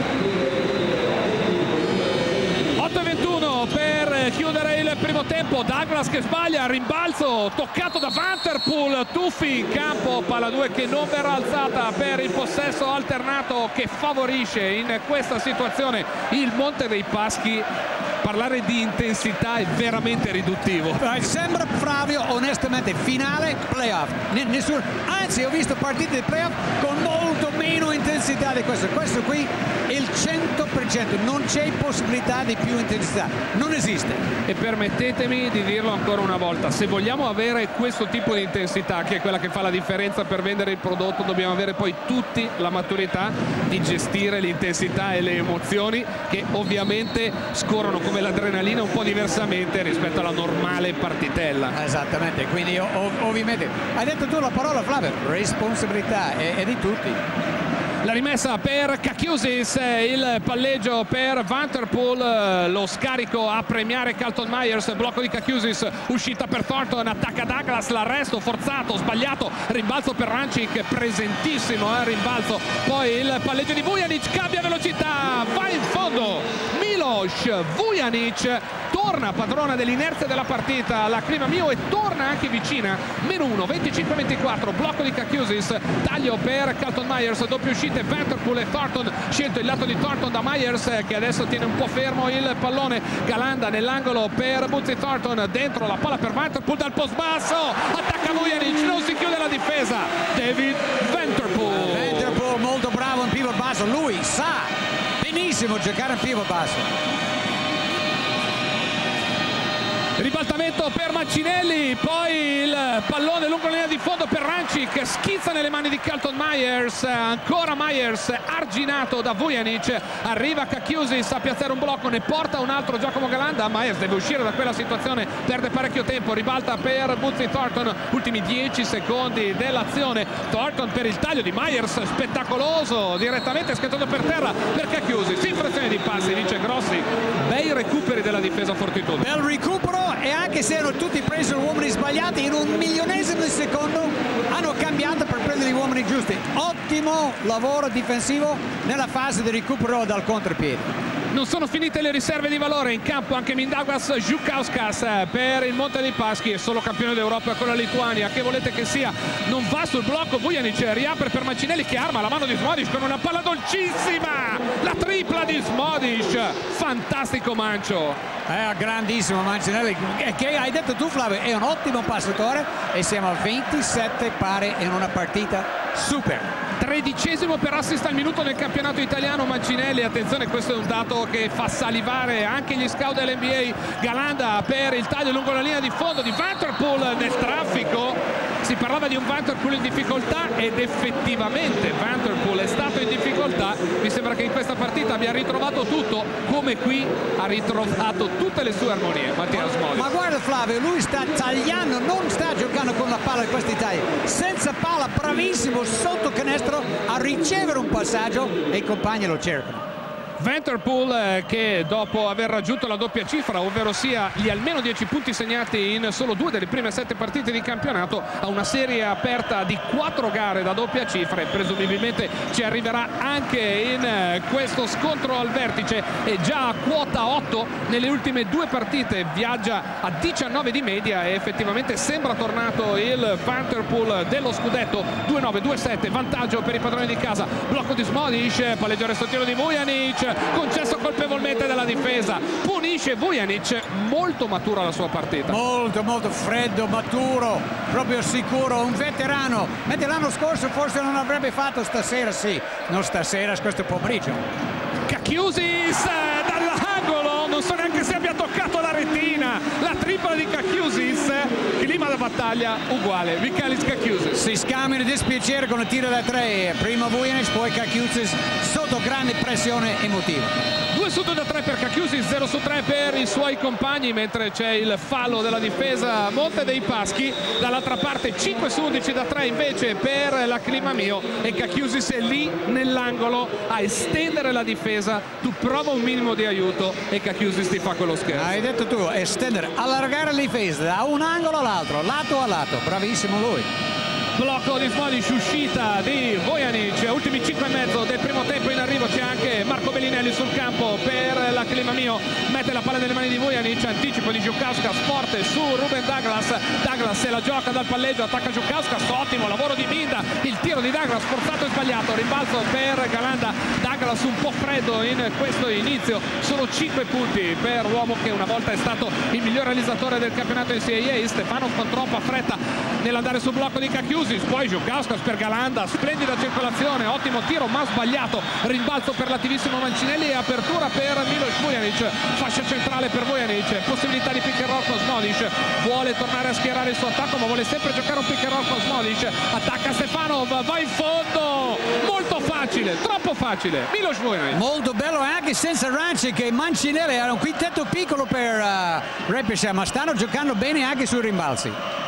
otto e ventuno per chiudere il primo tempo, Douglas che sbaglia, rimbalzo toccato da Vanterpool, tuffi in campo, palla due che non verrà alzata per il possesso alternato che favorisce in questa situazione il Monte dei Paschi. Parlare di intensità è veramente riduttivo. Sembra, Flavio, onestamente finale playoff. Nessun, anzi ho visto partite di playoff con molto meno intensità di questo. Questo qui è il cento per cento, non c'è possibilità di più intensità, non esiste. E permettetemi di dirlo ancora una volta, se vogliamo avere questo tipo di intensità, che è quella che fa la differenza per vendere il prodotto, dobbiamo avere poi tutti la maturità di gestire l'intensità e le emozioni che ovviamente scorrono come l'adrenalina un po' diversamente rispetto alla normale partitella. Esattamente, quindi ov ovviamente hai detto tu la parola, Flavio, responsabilità è, è di tutti. La rimessa per Kakiusis, il palleggio per Vanterpool, lo scarico a premiare Carlton Myers, blocco di Kakiusis, uscita per Thornton, attacca Douglas, l'arresto forzato, sbagliato, rimbalzo per Rancic, presentissimo eh, rimbalzo, poi il palleggio di Vujanic, cambia velocità, va in fondo Milos Vujanic, torna padrona dell'inerzia della partita la Clima Mio e torna anche vicina, meno uno, venticinque ventiquattro, blocco di Kakiusis, taglio per Carlton Myers, doppia uscita Vanterpool e Thornton, scelto il lato di Thornton da Myers che adesso tiene un po' fermo il pallone, Galanda nell'angolo per Buzzi Thornton, dentro la palla per Vanterpool dal post basso, attacca Vujanic, non si chiude la difesa, David Vanterpool. Vanterpool molto bravo in pivot basso, lui sa benissimo giocare in pivot basso. Ribaltamento per Mancinelli, poi il pallone lungo la linea di fondo per Rancic, schizza nelle mani di Carlton Myers, ancora Myers arginato da Vujanic, arriva Kakiusis a piazzare un blocco, ne porta un altro Giacomo Galanda, Myers deve uscire da quella situazione, perde parecchio tempo, ribalta per Buzzi Thornton, ultimi dieci secondi dell'azione, Thornton per il taglio di Myers, spettacoloso, direttamente schiacciato per terra per Kakiusis, infrazione di passi, dice Grossi, bei recuperi della difesa Fortitudo. Bel recupero, e anche se erano tutti presi gli uomini sbagliati, in un milionesimo di secondo hanno cambiato per prendere gli uomini giusti. Ottimo lavoro difensivo nella fase di recupero dal contropiede. Non sono finite le riserve di valore, in campo anche Mindaugas Žukauskas per il Monte dei Paschi, è solo campione d'Europa con la Lituania, che volete che sia, non va sul blocco, Vujanic riapre per Mancinelli che arma la mano di Smodic con una palla dolcissima, la tripla di Smodic, fantastico Mancio. È grandissimo Mancinelli, che hai detto tu Flavio, è un ottimo passatore e siamo a ventisette pari in una partita super. Tredicesimo per assist al minuto nel campionato italiano Mancinelli, attenzione, questo è un dato che fa salivare anche gli scout dell'N B A. Galanda per il taglio lungo la linea di fondo di Vanterpool nel traffico, si parlava di un Vanterpool in difficoltà ed effettivamente Vanterpool è stato in difficoltà, mi sembra che in questa partita abbia ritrovato tutto, come qui ha ritrovato tutte le sue armonie Mattia Smodic. Ma guarda Flavio, lui sta tagliando, non sta giocando con la palla in questi tagli, senza palla, bravissimo sotto canestro a ricevere un passaggio e i compagni lo cercano. Vanterpool eh, che dopo aver raggiunto la doppia cifra, ovvero sia gli almeno dieci punti segnati in solo due delle prime sette partite di campionato, ha una serie aperta di quattro gare da doppia cifra e presumibilmente ci arriverà anche in eh, questo scontro al vertice. È già a quota otto nelle ultime due partite, viaggia a diciannove di media e effettivamente sembra tornato il Vanterpool dello scudetto. Due nove due sette, vantaggio per i padroni di casa. Blocco di Smodic, palleggio resto tiro di Vujanic, concesso colpevolmente dalla difesa, punisce Vujanic. Molto matura la sua partita, molto molto freddo, maturo, proprio sicuro, un veterano. Mentre l'anno scorso forse non avrebbe fatto, stasera sì, non stasera, questo pomeriggio. Kakiusis dall'angolo, non so neanche se abbia toccato la retina, la tripla di Kakiusis, clima da battaglia uguale. Michalis Kakiusis si scambiano dispiacere con il tiro da tre, prima Vujanic, poi Kakiusis sotto grande pressione emotiva. Due su due da tre per Kakiusis, zero su tre per i suoi compagni, mentre c'è il fallo della difesa Monte dei Paschi. Dall'altra parte cinque su undici da tre invece per la Climamio, e Kakiusis è lì nell'angolo a estendere la difesa. Tu prova un minimo di aiuto e Kakiusis ti fa quello scherzo. Hai detto tu, estendere, allargare la difesa da un angolo all'altro, lato a lato, bravissimo lui. Blocco di Smodic, uscita di Vujanic, ultimi cinque e mezzo del primo tempo in arrivo. C'è anche Marco Bellinelli sul campo per la Climamio, mette la palla nelle mani di Vujanic, anticipo di Žukauskas forte su Ruben Douglas. Douglas se la gioca dal palleggio, attacca Žukauskas, ottimo lavoro di Minda, il tiro di Douglas forzato e sbagliato, rimbalzo per Galanda. Douglas un po' freddo in questo inizio, solo cinque punti per l'uomo che una volta è stato il miglior realizzatore del campionato N C A A. Stefano con troppa fretta nell'andare sul blocco di Kakiusis, poi Žukauskas per Galanda, splendida circolazione, ottimo tiro ma sbagliato, rimbalzo per l'attivissimo Mancinelli e apertura per Miloš Vujanic, fascia centrale per Vujanic, possibilità di pick and roll con Smodic, vuole tornare a schierare il suo attacco ma vuole sempre giocare un pick and roll con Smodic, attacca Stefanov, va in fondo, molto facile, troppo facile, Miloš Vujanic. Molto bello anche senza Rancic e Mancinelli, era un quintetto piccolo per uh, Repescia, ma stanno giocando bene anche sui rimbalzi.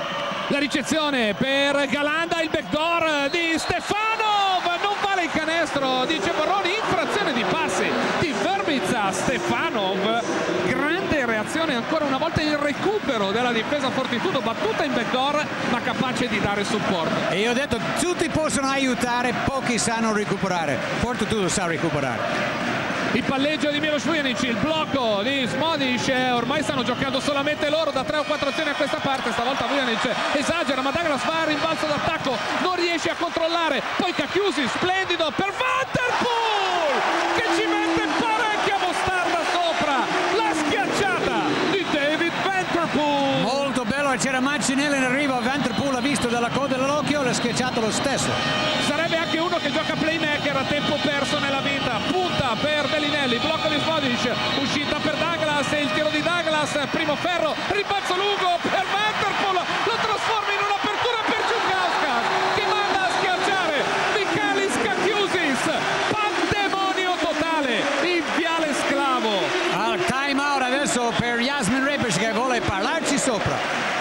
La ricezione per Galanda, il backdoor di Stefanov, non vale il canestro, dice Borroni, infrazione di passi di Verbica. Stefanov, grande reazione ancora una volta, il recupero della difesa Fortitudo, battuta in backdoor ma capace di dare supporto. E io ho detto tutti possono aiutare, pochi sanno recuperare, Fortitudo sa recuperare. Il palleggio di Miloš Vujanic, il blocco di Smodic, ormai stanno giocando solamente loro da tre o quattro azioni a questa parte, stavolta Vujanic esagera ma Douglas va a rimbalzo d'attacco, non riesce a controllare, poi Kakiusis, splendido per Vanterpool che ci mette parecchia mostarda sopra, la schiacciata di David Vanterpool. Molto bello, c'era Mancinelli in arrivo, Vanterpool ha visto dalla coda dell'occhio, l'ha schiacciato lo stesso. Sarebbe anche uno che gioca playmaker a tempo perso nella vita, punta per Bellinelli, blocco di Smodic, uscita per Douglas e il tiro di Douglas, primo ferro, rimbalzo lungo per Vanterpool, lo trasforma in un'apertura per Žukauskas che manda a schiacciare Michalis Kakiusis, pandemonio totale in Viale Sclavo. Al time out adesso per Jasmin Repescia che vuole parlarci sopra.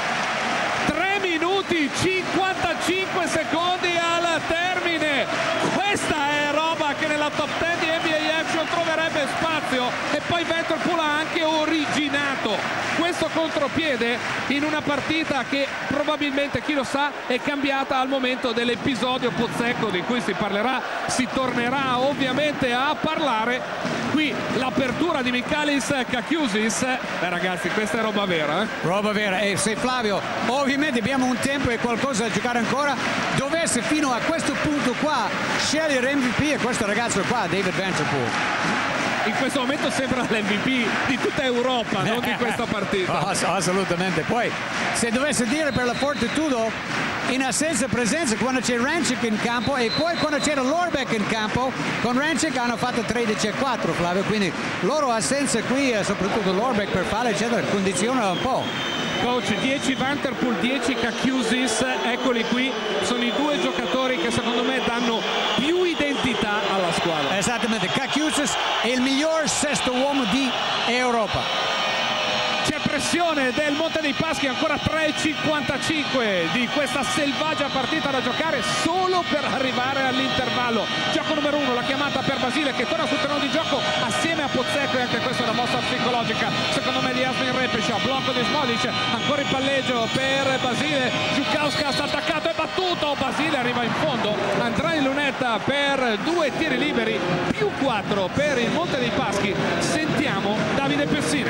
tre minuti cinquantacinque secondi al termine, questa è roba che nella top dieci di N B A Action troverebbe spazio. E poi Vanterpool ha anche originato questo contropiede in una partita che probabilmente, chi lo sa, è cambiata al momento dell'episodio Pozzecco di cui si parlerà, si tornerà ovviamente a parlare. Qui l'apertura di Michalis Kakiusis, eh ragazzi, questa è roba vera, eh? Roba vera, e se Flavio ovviamente abbiamo un tempo e qualcosa da giocare ancora, dovesse fino a questo punto qua scegliere M V P e questo ragazzo qua, David Vanterpool. In questo momento sembra l'M V P di tutta Europa, non di questa partita. Oh, assolutamente. Poi se dovesse dire per la Fortitudo, in assenza presenza quando c'è Rancic in campo e poi quando c'era Lorbeck in campo, con Rancic hanno fatto tredici a quattro, Flavio, quindi loro assenza qui, soprattutto Lorbeck per fare eccetera, condiziona un po'. Coach, dieci Vanterpool, dieci Kakiusis, eccoli qui, sono i due giocatori che secondo me danno più identità alla squadra. Esattamente, Kakiusis è il miglior sesto uomo di Europa. C'è pressione pressione del Monte dei Paschi, ancora tre e cinquantacinque di questa selvaggia partita da giocare solo per arrivare all'intervallo. Gioco numero uno, la chiamata per Basile che torna sul terreno di gioco assieme a Pozzecco, e anche questa è una mossa psicologica secondo me di Jasmin Repescia. Blocco di Smodic, ancora il palleggio per Basile, Žukauskas attaccato e battuto, Basile arriva in fondo, andrà in lunetta per due tiri liberi, più quattro per il Monte dei Paschi. Sentiamo Davide Pessina.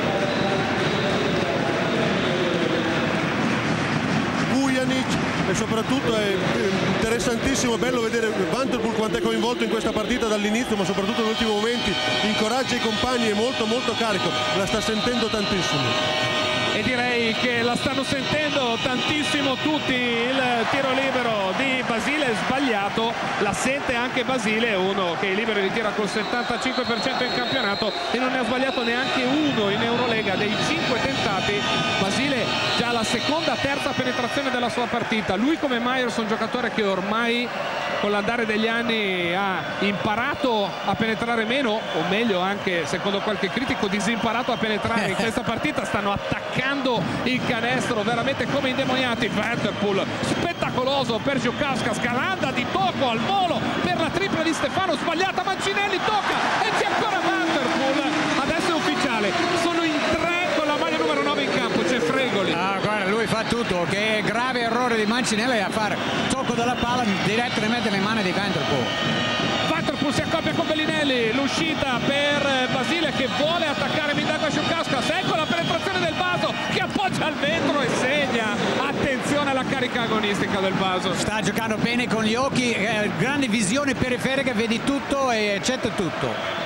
Vujanic, e soprattutto è interessantissimo, bello vedere Van der Poel quanto è coinvolto in questa partita dall'inizio, ma soprattutto negli ultimi momenti incoraggia i compagni, è molto molto carico, la sta sentendo tantissimo. E direi che la stanno sentendo tantissimo tutti. Il tiro libero di Basile è sbagliato, la sente anche Basile, uno che i liberi li tira col settantacinque per cento in campionato e non ne ha sbagliato neanche uno in Eurolega dei cinque tentati. Basile già la seconda, terza penetrazione della sua partita. Lui come Myers, un giocatore che ormai con l'andare degli anni ha imparato a penetrare meno, o meglio anche secondo qualche critico disimparato a penetrare. In questa partita stanno attaccando il canestro veramente come indemoniati. Van der Poel spettacoloso per Žukauskas, Galanda di tocco al volo per la tripla di Stefano, sbagliata, Mancinelli tocca e c'è ancora Van der Poel. Adesso è ufficiale, sono in tre con la maglia numero nove in campo, c'è Fregoli. Ah, guarda, lui fa tutto, che è grave errore di Mancinelli a fare tocco della palla direttamente nelle mani di Van der Poel. Van der Poel si accoppia con Bellinelli, l'uscita per Basile che vuole attaccare Mindaugas Žukauskas, ecco la penetrazione del Vaso che appoggia al vetro e segna. Attenzione alla carica agonistica del Vaso, sta giocando bene con gli occhi, eh, grande visione periferica, vedi tutto e accetta tutto.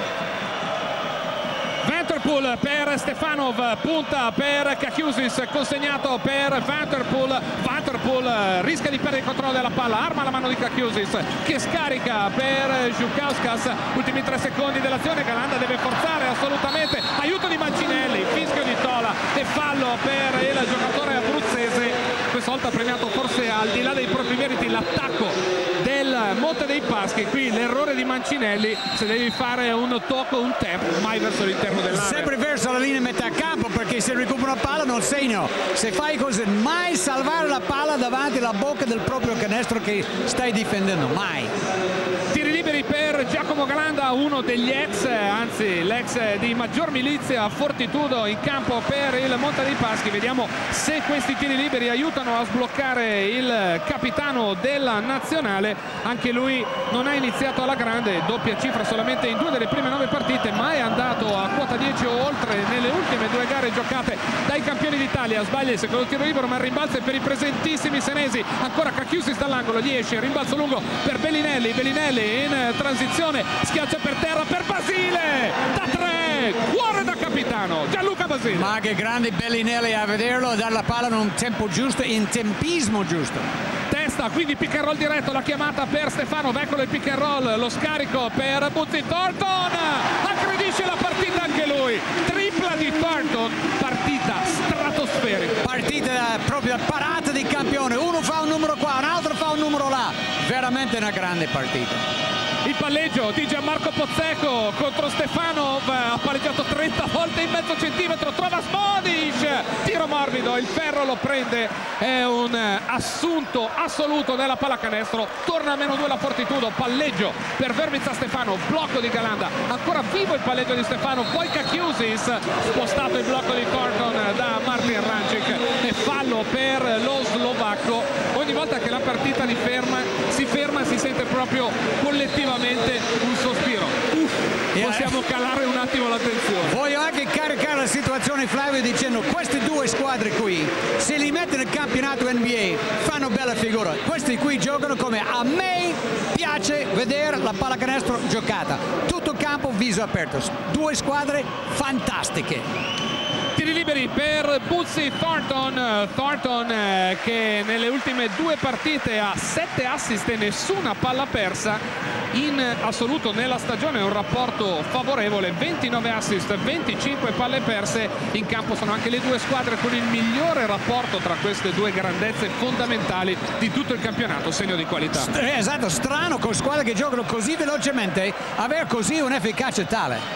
Van der Poel per Stefanov, punta per Kakiusis, consegnato per Van der Poel. Van der Poel rischia di perdere il controllo della palla, arma la mano di Kakiusis che scarica per Žukauskas, ultimi tre secondi dell'azione, Galanda deve forzare assolutamente, aiuto di Mancinelli, fischio di Tola e fallo per il giocatore abruzzese. Questa volta premiato forse al di là dei propri meriti l'attacco del Monte dei Paschi, qui l'errore di Mancinelli, se devi fare un tocco, un tap, mai verso l'interno dell'area. Sempre verso la linea metà campo, perché se recupera una palla non segno. Se fai così, mai salvare la palla davanti alla bocca del proprio canestro che stai difendendo, mai. Tiri liberi per Giacomo Galanda, uno degli ex, anzi l'ex di maggior milizia Fortitudo in campo per il Monte dei Paschi. Vediamo se questi tiri liberi aiutano a sbloccare il capitano della nazionale. Anche lui non ha iniziato alla grande, doppia cifra solamente in due delle prime nove partite, ma è andato a quota dieci o oltre nelle ultime due gare giocate dai campioni d'Italia. Sbaglia il secondo tiro libero, ma il rimbalzo è per i presentissimi senesi. Ancora Kakiusis dall'angolo, gli esce, rimbalzo lungo per Bellinelli, Bellinelli in transizione, schiaccia per terra per Basile, da tre, cuore da capitano, Gianluca Basile. Ma che grande Bellinelli a vederlo, dare la palla in un tempo giusto, in tempismo giusto. Testa, quindi pick and roll diretto, la chiamata per Stefanov, eccolo il pick and roll, lo scarico per Buzzi, Thornton aggredisce la partita anche lui, tripla di Thornton, partita stratosferica. Partita proprio parata di campione, uno fa un numero qua, un altro fa un numero là, veramente una grande partita. Il palleggio di Gianmarco Pozzecco contro Stefanov, ha palleggiato trenta volte in mezzo centimetro, trova Smodic, tiro morbido, il ferro lo prende, è un assunto assoluto della pallacanestro, torna a meno due la Fortitudo, palleggio per Verbica Stefanov, blocco di Galanda, ancora vivo il palleggio di Stefanov, poi Kakiusis, spostato il blocco di Thornton da Martin Rancic e fallo per lo slovacco. Ogni volta che la partita li ferma, si ferma si sente proprio collettivamente un sospiro. Uff, possiamo calare un attimo l'attenzione. Voglio anche caricare la situazione, Flavio, dicendo queste due squadre qui, se li mettono nel campionato N B A fanno bella figura. Questi qui giocano come a me piace vedere la pallacanestro giocata, tutto campo viso aperto, due squadre fantastiche. Tiri liberi per Buzzi Thornton, Thornton eh, che nelle ultime due partite ha sette assist e nessuna palla persa in assoluto nella stagione, un rapporto favorevole, ventinove assist, venticinque palle perse. In campo sono anche le due squadre con il migliore rapporto tra queste due grandezze fondamentali di tutto il campionato, segno di qualità. St- esatto, strano con squadre che giocano così velocemente avere così un'efficacia tale.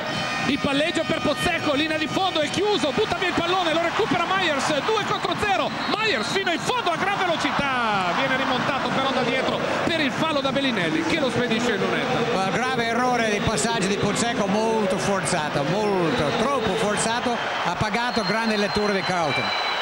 il palleggio per Pozzecco, linea di fondo, è chiuso, butta via il pallone, lo recupera Myers, due contro zero, Myers fino in fondo a gran velocità, viene rimontato però da dietro per il fallo da Bellinelli che lo spedisce in lunetta. Un grave errore di passaggio di Pozzecco, molto forzato, molto, troppo forzato, ha pagato grande lettura di Carlton.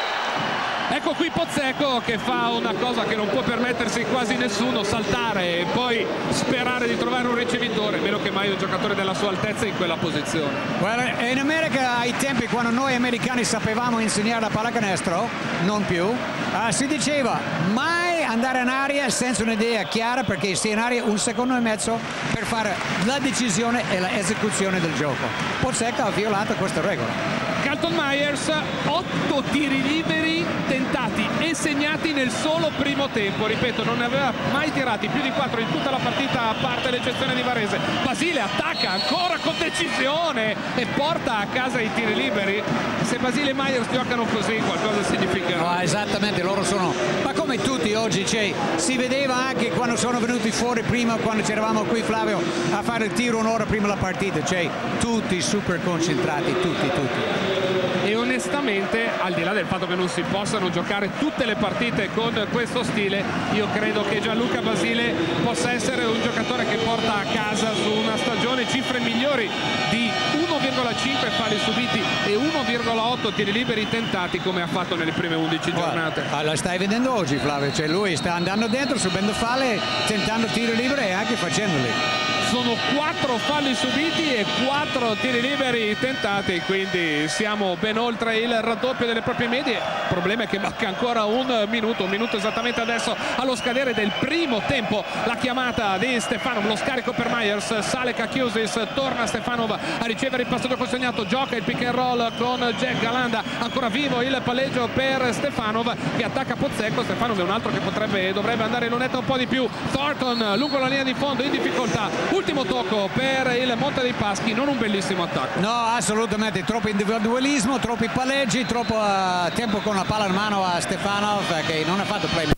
Ecco qui Pozzecco che fa una cosa che non può permettersi quasi nessuno, saltare e poi sperare di trovare un ricevitore, meno che mai un giocatore della sua altezza in quella posizione. Well, in America ai tempi quando noi americani sapevamo insegnare la pallacanestro, non più, uh, si diceva mai andare in aria senza un'idea chiara, perché stai in aria un secondo e mezzo per fare la decisione e l'esecuzione del gioco. Pozzecco ha violato questa regola. Carlton Myers, otto tiri liberi tentati e segnati nel solo primo tempo, ripeto, non ne aveva mai tirati più di quattro in tutta la partita, a parte l'eccezione di Varese. Basile attacca ancora con decisione e porta a casa i tiri liberi. Se Basile e Myers giocano così qualcosa significa. No, esattamente, loro sono, ma come tutti oggi, cioè, si vedeva anche quando sono venuti fuori prima, quando c'eravamo qui Flavio a fare il tiro un'ora prima della partita, cioè tutti super concentrati, tutti, tutti. E onestamente, al di là del fatto che non si possano giocare tutte le partite con questo stile, io credo che Gianluca Basile possa essere un giocatore che porta a casa su una stagione cifre migliori di uno virgola cinque falli subiti e uno virgola otto tiri liberi tentati, come ha fatto nelle prime undici giornate. Allora, la stai vedendo oggi Flavio, cioè lui sta andando dentro, subendo falli, tentando tiri liberi e anche facendoli. Sono quattro falli subiti e quattro tiri liberi tentati, quindi siamo ben oltre il raddoppio delle proprie medie. Il problema è che manca ancora un minuto, un minuto esattamente adesso allo scadere del primo tempo. La chiamata di Stefanov, lo scarico per Myers, sale Kakiusis, torna Stefanov a ricevere il passaggio consegnato, gioca il pick and roll con Jack Galanda, ancora vivo il palleggio per Stefanov che attacca Pozzecco. Stefanov è un altro che potrebbe, dovrebbe andare in lunetta un po' di più. Thornton lungo la linea di fondo in difficoltà. Ultimo tocco per il Monte dei Paschi, non un bellissimo attacco. No, assolutamente, troppo individualismo, troppi palleggi, troppo uh, tempo con la palla in mano a Stefanov che non ha fatto play.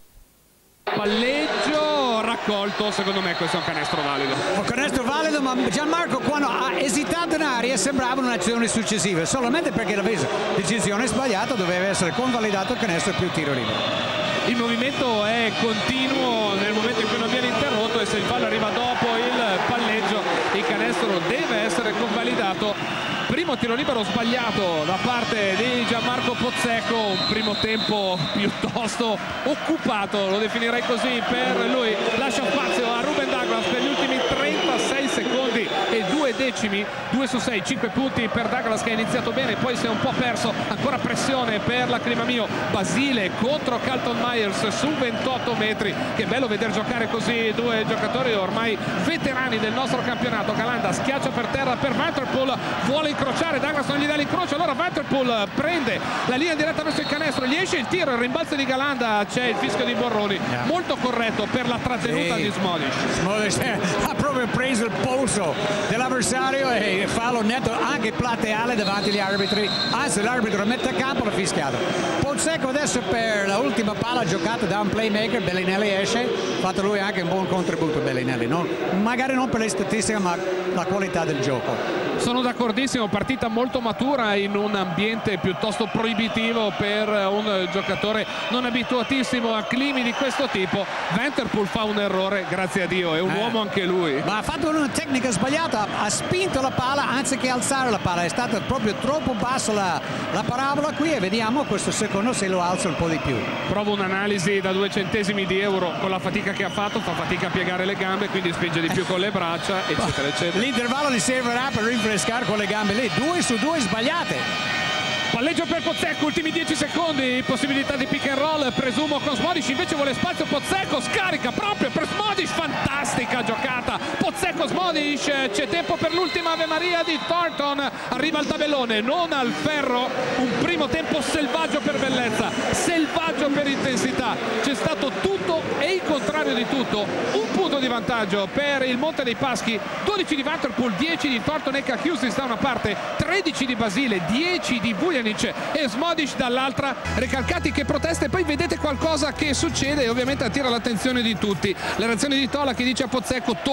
Palleggio raccolto, secondo me questo è un canestro valido. Un canestro valido, ma Gianmarco quando ha esitato in aria sembrava un'azione successiva, solamente perché la decisione sbagliata doveva essere convalidato il canestro più tiro libero. Il movimento è continuo nel momento in cui non viene interrotto e se il fallo arriva dopo il palleggio il canestro deve essere convalidato. Primo tiro libero sbagliato da parte di Gianmarco Pozzecco, un primo tempo piuttosto occupato, lo definirei così per lui. Lascia spazio a Ruben Douglas per gli ultimi trentasei secondi e due decimi, due su sei, cinque punti per Douglas che ha iniziato bene, poi si è un po' perso. Ancora pressione per la Clima Mio, Basile contro Carlton Myers su ventotto metri. Che bello vedere giocare così due giocatori ormai veterani del nostro campionato. Galanda schiaccia per terra per Vanterpool, vuole incrociare, Douglas non gli dà l'incrocio, allora Vanterpool prende la linea diretta verso il canestro, gli esce il tiro, il rimbalzo di Galanda, c'è il fischio di Borroni, yeah. Molto corretto per la trattenuta sì. di Smodic. Smodic eh, ha proprio preso il polso dell'avversario e fallo netto anche plateale davanti agli arbitri, anzi l'arbitro mette a campo, l'ha fischiato. Pozzecco adesso per l'ultima palla giocata da un playmaker, Bellinelli esce, ha fatto lui anche un buon contributo Bellinelli, no? Magari non per le statistiche ma la qualità del gioco. Sono d'accordissimo, partita molto matura in un ambiente piuttosto proibitivo per un giocatore non abituatissimo a climi di questo tipo. Vanterpool fa un errore, grazie a Dio, è un eh, uomo anche lui. Ma ha fatto una tecnica sbagliata, ha spinto la palla anziché alzare la palla, è stata proprio troppo bassa la, la parabola qui e vediamo questo secondo se lo alza un po' di più. Provo un'analisi da due centesimi di euro, con la fatica che ha fatto, fa fatica a piegare le gambe, quindi spinge di più con le braccia, eccetera, eccetera. L'intervallo gli servirà per rinfrescare con le gambe lì, due su due sbagliate. Palleggio per Pozzecco, ultimi dieci secondi, possibilità di pick and roll, presumo con Smodic, invece vuole spazio Pozzecco, scarica proprio per Smodic, fantastica giocata, Pozzecco Smodic, c'è tempo per l'ultima Ave Maria di Thornton, arriva al tabellone, non al ferro, un primo tempo selvaggio per bellezza, selvaggio per intensità, c'è stato tutto e il contrario di tutto, un punto di vantaggio per il Monte dei Paschi, dodici di Vanterpool, dieci di Thornton e Kakiusis da una parte, tredici di Basile, dieci di Vujanic e Smodic dall'altra. Recalcati che protesta e poi vedete qualcosa che succede e ovviamente attira l'attenzione di tutti. La reazione di Tola che dice a Pozzecco torna da dove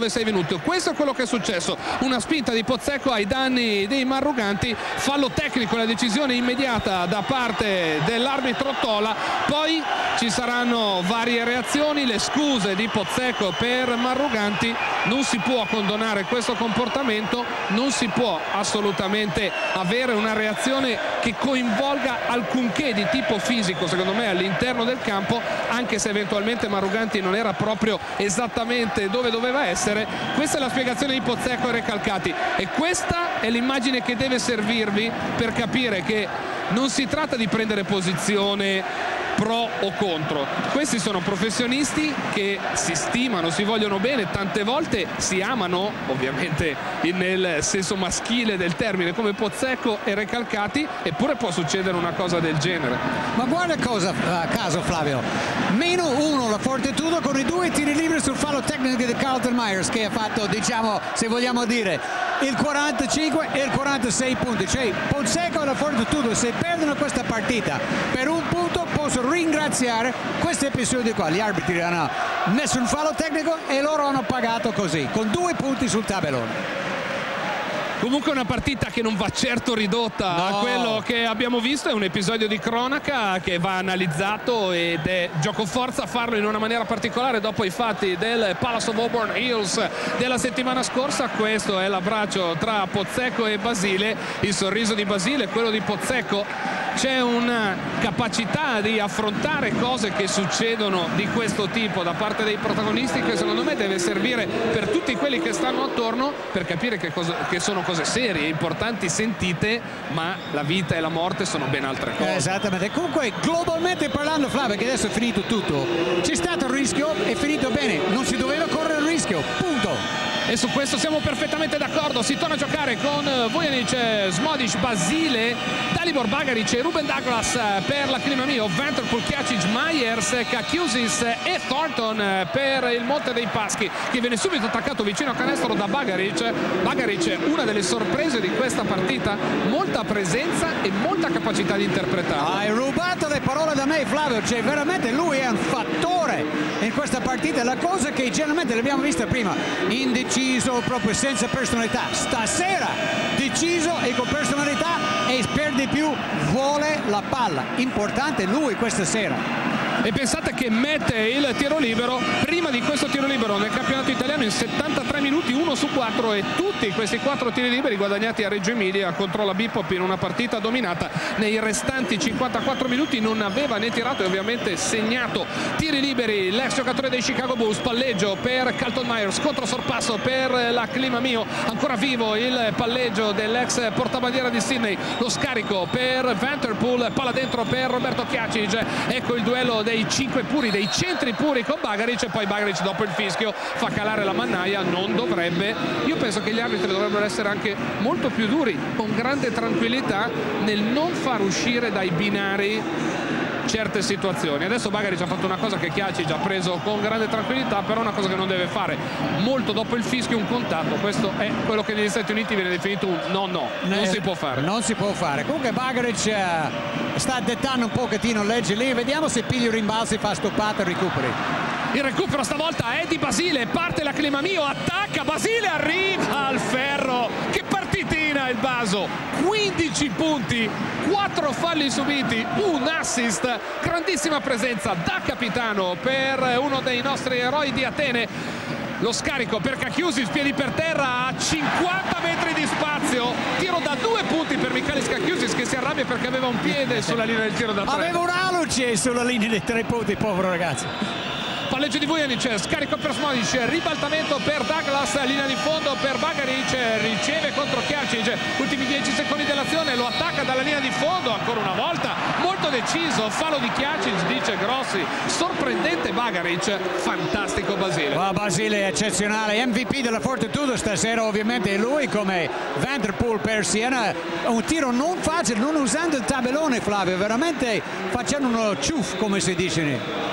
sei venuto. Questo è quello che è successo, una spinta di Pozzecco ai danni dei Marruganti, fallo tecnico, la decisione immediata da parte dell'arbitro Tola. Poi ci saranno varie reazioni, le scuse di Pozzecco per Marruganti. Non si può condonare questo comportamento, non si può assolutamente avere una reazione che coinvolga alcunché di tipo fisico, secondo me, all'interno del campo, anche se eventualmente Marruganti non era proprio esattamente dove doveva essere. Questa è la spiegazione di Pozzecco e Recalcati, e questa è l'immagine che deve servirvi per capire che non si tratta di prendere posizione pro o contro. Questi sono professionisti che si stimano, si vogliono bene, tante volte si amano, ovviamente nel senso maschile del termine, come Pozzecco e Recalcati, eppure può succedere una cosa del genere. Ma guarda cosa a caso, Flavio, meno uno la Fortitudo con i due tiri liberi sul fallo tecnico di Carlton Myers, che ha fatto, diciamo, se vogliamo dire, il quarantacinque e il quarantasei punti. Cioè Pozzecco e la Fortitudo, se perdono questa partita per un punto, posso ringraziare questo episodio qua. Gli arbitri hanno messo un fallo tecnico e loro hanno pagato così, con due punti sul tabellone. Comunque una partita che non va certo ridotta no. a quello che abbiamo visto, è un episodio di cronaca che va analizzato ed è gioco forza farlo in una maniera particolare dopo i fatti del Palace of Auburn Hills della settimana scorsa. Questo è l'abbraccio tra Pozzecco e Basile, il sorriso di Basile, quello di Pozzecco. C'è una capacità di affrontare cose che succedono di questo tipo da parte dei protagonisti che secondo me deve servire per tutti quelli che stanno attorno, per capire che, cosa, che sono cose serie, importanti, sentite, ma la vita e la morte sono ben altre cose. Esattamente. Comunque globalmente parlando, Flavio, che adesso è finito tutto, c'è stato il rischio, è finito bene, non si doveva correre il rischio, punto. E su questo siamo perfettamente d'accordo. Si torna a giocare con Vujanic, Smodic, Basile, Dalibor, Bagaric e Ruben Douglas per la Clima-Mio, Vanterpool, Kjacic, Myers, Kakiusis e Thornton per il Monte dei Paschi, che viene subito attaccato vicino a canestro da Bagaric. Bagaric, una delle sorprese di questa partita, molta presenza e molta capacità di interpretare. Hai rubato le parole da me, Flavio, cioè veramente lui è un fattore in questa partita, la cosa che generalmente l'abbiamo vista prima, indeciso, proprio senza personalità. Stasera deciso e con personalità, e per di più vuole la palla. Importante lui questa sera. E pensate che mette il tiro libero, prima di questo tiro libero nel campionato italiano in settantatré minuti, uno su quattro, e tutti questi quattro tiri liberi guadagnati a Reggio Emilia contro la Bipop in una partita dominata. Nei restanti cinquantaquattro minuti non aveva né tirato e ovviamente segnato tiri liberi l'ex giocatore dei Chicago Bulls. Palleggio per Carlton Myers, contro sorpasso per la Clima-Mio, ancora vivo il palleggio dell'ex portabandiera di Sydney, lo scarico per Vanterpool, palla dentro per Roberto Kjacic. Ecco il duello dei cinque puri, dei centri puri con Bagaric, e poi Bagaric dopo il fischio fa calare la mannaia. Non dovrebbe, io penso che gli arbitri dovrebbero essere anche molto più duri, con grande tranquillità nel non far uscire dai binari certe situazioni. Adesso Bagaric ha fatto una cosa che Kjacic ha preso con grande tranquillità, però una cosa che non deve fare molto dopo il fischio, un contatto. Questo è quello che negli Stati Uniti viene definito un no no, non eh, si può fare. Non si può fare. Comunque Bagaric uh, sta dettando un pochettino legge lì, vediamo se piglia i rimbalzi, fa stoppata e recuperi. Il recupero stavolta è di Basile, parte la Clima-Mio, attacca Basile, arriva al ferro. Che partitina il Baso, quindici punti, quattro falli subiti, un assist, grandissima presenza da capitano per uno dei nostri eroi di Atene. Lo scarico per Kakiusis, piedi per terra a cinquanta metri di spazio, tiro da due punti per Michalis Kakiusis, che si arrabbia perché aveva un piede sulla linea del tiro da tre. Aveva un aluce sulla linea dei tre punti, povero ragazzo. Palleggio di Vujanic, scarico per Smodic, ribaltamento per Douglas, linea di fondo per Bagaric, riceve contro Kjacic, ultimi dieci secondi dell'azione, lo attacca dalla linea di fondo, ancora una volta molto deciso, fallo di Kjacic, dice Grossi, sorprendente Bagaric, fantastico Basile. Ma Basile è eccezionale, M V P della Fortitudo stasera, ovviamente lui come Vanterpool per Siena, un tiro non facile, non usando il tabellone, Flavio, veramente facendo uno ciuff, come si dice.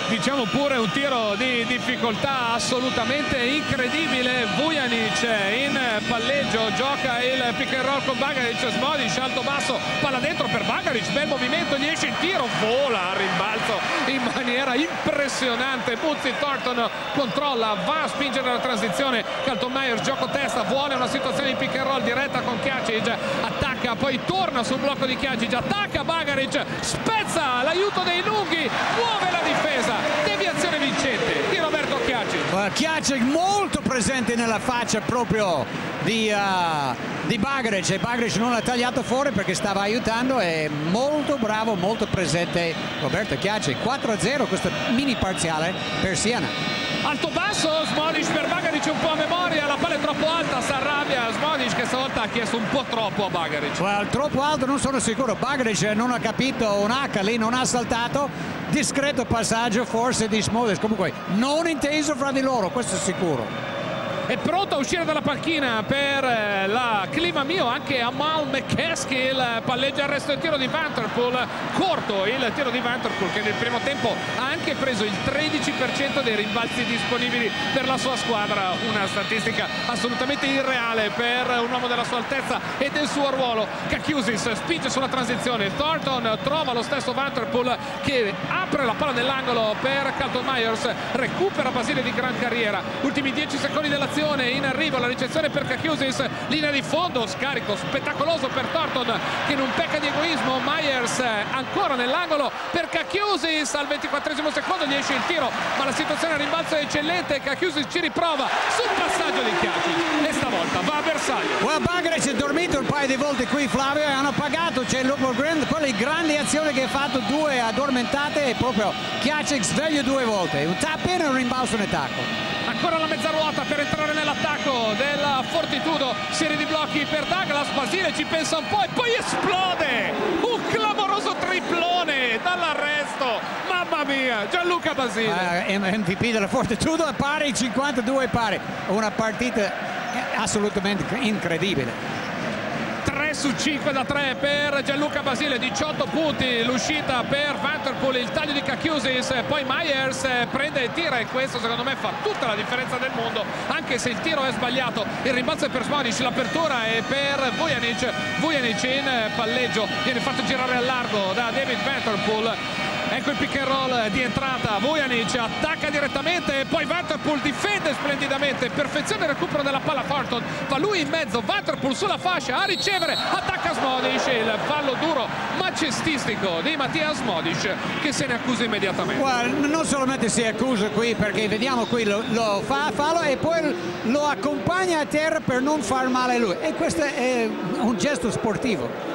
diciamo pure un tiro di difficoltà assolutamente incredibile. Vujanic in palleggio, gioca il pick and roll con Bagaric, Smodic alto basso, palla dentro per Bagaric, bel movimento, gli esce il tiro, vola al rimbalzo in maniera impressionante. Buzzi Thornton controlla, va a spingere la transizione, Carlton Myers gioco testa, vuole una situazione di pick and roll diretta con Kjacic, attacca, poi torna sul blocco di Kjacic, attacca Bagaric, spezza l'aiuto dei lunghi, muove la difesa, deviazione vincente di Roberto Kjacic. Kjacic molto presente nella faccia proprio di, uh, di Bagaric, e Bagaric non l'ha tagliato fuori perché stava aiutando, è molto bravo, molto presente Roberto Kjacic. Quattro a zero questo mini parziale per Siena. Alto basso, Smodic per Bagaric un po' a memoria, la palla è troppo alta, si arrabbia Smodic che stavolta ha chiesto un po' troppo a Bagaric. Well, troppo alto non sono sicuro, Bagaric non ha capito un H lì, non ha saltato, discreto passaggio forse di Smodic, comunque non inteso fra di loro, questo è sicuro. È pronto a uscire dalla panchina per la clima mio anche Amal McCaskill, palleggia il resto del tiro di Vanterpool, corto il tiro di Vanterpool che nel primo tempo ha anche preso il tredici per cento dei rimbalzi disponibili per la sua squadra, una statistica assolutamente irreale per un uomo della sua altezza e del suo ruolo. Kakiusis spinge sulla transizione, Thornton trova lo stesso Vanterpool che apre la palla nell'angolo per Carlton Myers, recupera Basile di gran carriera, ultimi dieci secondi dell'azione, in arrivo la ricezione per Kakiusis, linea di fondo, scarico spettacoloso per Thornton che non pecca di egoismo, Myers ancora nell'angolo per Kakiusis, al ventiquattresimo secondo gli esce il tiro ma la situazione a rimbalzo è eccellente, Kakiusis ci riprova sul passaggio di Kjacic e stavolta va a bersaglio. Well, Bagaric è dormito un paio di volte qui Flavio e hanno pagato, c'è quelle grandi azioni che ha fatto, due addormentate e proprio Kjacic sveglio due volte, un tap in e un rimbalzo in attacco. Ancora la mezza ruota per entrare nell'attacco della Fortitudo, serie di blocchi per Douglas, Basile ci pensa un po' e poi esplode un clamoroso triplone dall'arresto, mamma mia, Gianluca Basile, uh, M V P della Fortitudo, pari cinquantadue pari, una partita assolutamente incredibile. tre su cinque da tre per Gianluca Basile, diciotto punti, l'uscita per Vanterpool, il taglio di Kakiusis, poi Myers prende e tira e questo secondo me fa tutta la differenza del mondo, anche se il tiro è sbagliato, il rimbalzo è per Smodic, l'apertura è per Vujanic, Vujanic in palleggio, viene fatto girare al largo da David Vanterpool. Ecco il pick and roll di entrata, Vujanic attacca direttamente, poi Vanterpool difende splendidamente, perfezione il recupero della palla Thornton, va lui in mezzo, Vanterpool sulla fascia a ricevere, attacca Smodic, il fallo duro ma cestistico di Mattia Smodic che se ne accusa immediatamente. Well, non solamente si accusa qui perché vediamo qui lo, lo fa fallo e poi lo accompagna a terra per non far male a lui e questo è un gesto sportivo.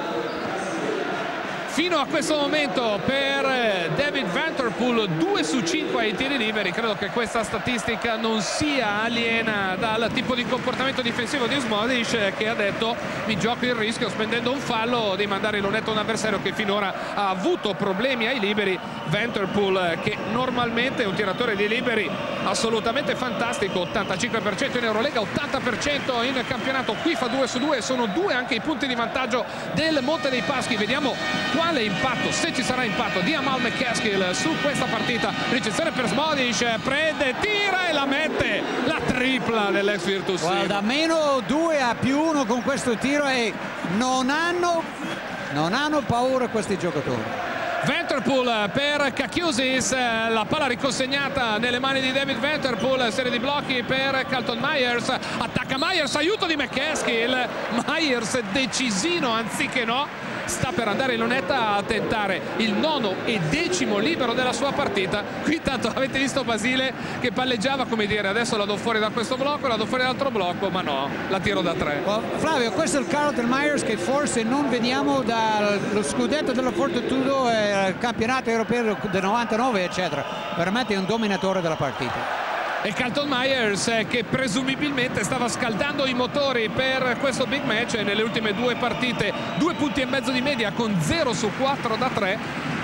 Fino a questo momento per David Vanterpool due su cinque ai tiri liberi, credo che questa statistica non sia aliena dal tipo di comportamento difensivo di Smodic che ha detto mi gioco il rischio spendendo un fallo di mandare in lunetta un avversario che finora ha avuto problemi ai liberi. Vanterpool che normalmente è un tiratore di liberi assolutamente fantastico, ottantacinque per cento in Eurolega, ottanta per cento in campionato, qui fa due su due, sono due anche i punti di vantaggio del Monte dei Paschi. Vediamo quale impatto, se ci sarà impatto, di Amal McCaskill su questa partita. Ricezione per Smodic, prende, tira e la mette, la tripla dell'ex Virtus. Guarda, meno due a più uno con questo tiro e non hanno, non hanno paura questi giocatori. Vanterpool per Kakiusis, la palla riconsegnata nelle mani di David Vanterpool, serie di blocchi per Carlton Myers, attacca Myers, aiuto di McCaskill, Myers decisino anziché no, sta per andare in lunetta a tentare il nono e decimo libero della sua partita. Qui tanto avete visto Basile che palleggiava come dire adesso la do fuori da questo blocco, la do fuori dall'altro blocco, ma no, la tiro da tre. Well, Flavio, questo è il Carlton Myers che forse non vediamo dallo scudetto della Fortitudo e il campionato europeo del novantanove eccetera, veramente è un dominatore della partita. E Carlton Myers che presumibilmente stava scaldando i motori per questo big match nelle ultime due partite, due punti e mezzo di media con zero su quattro da tre,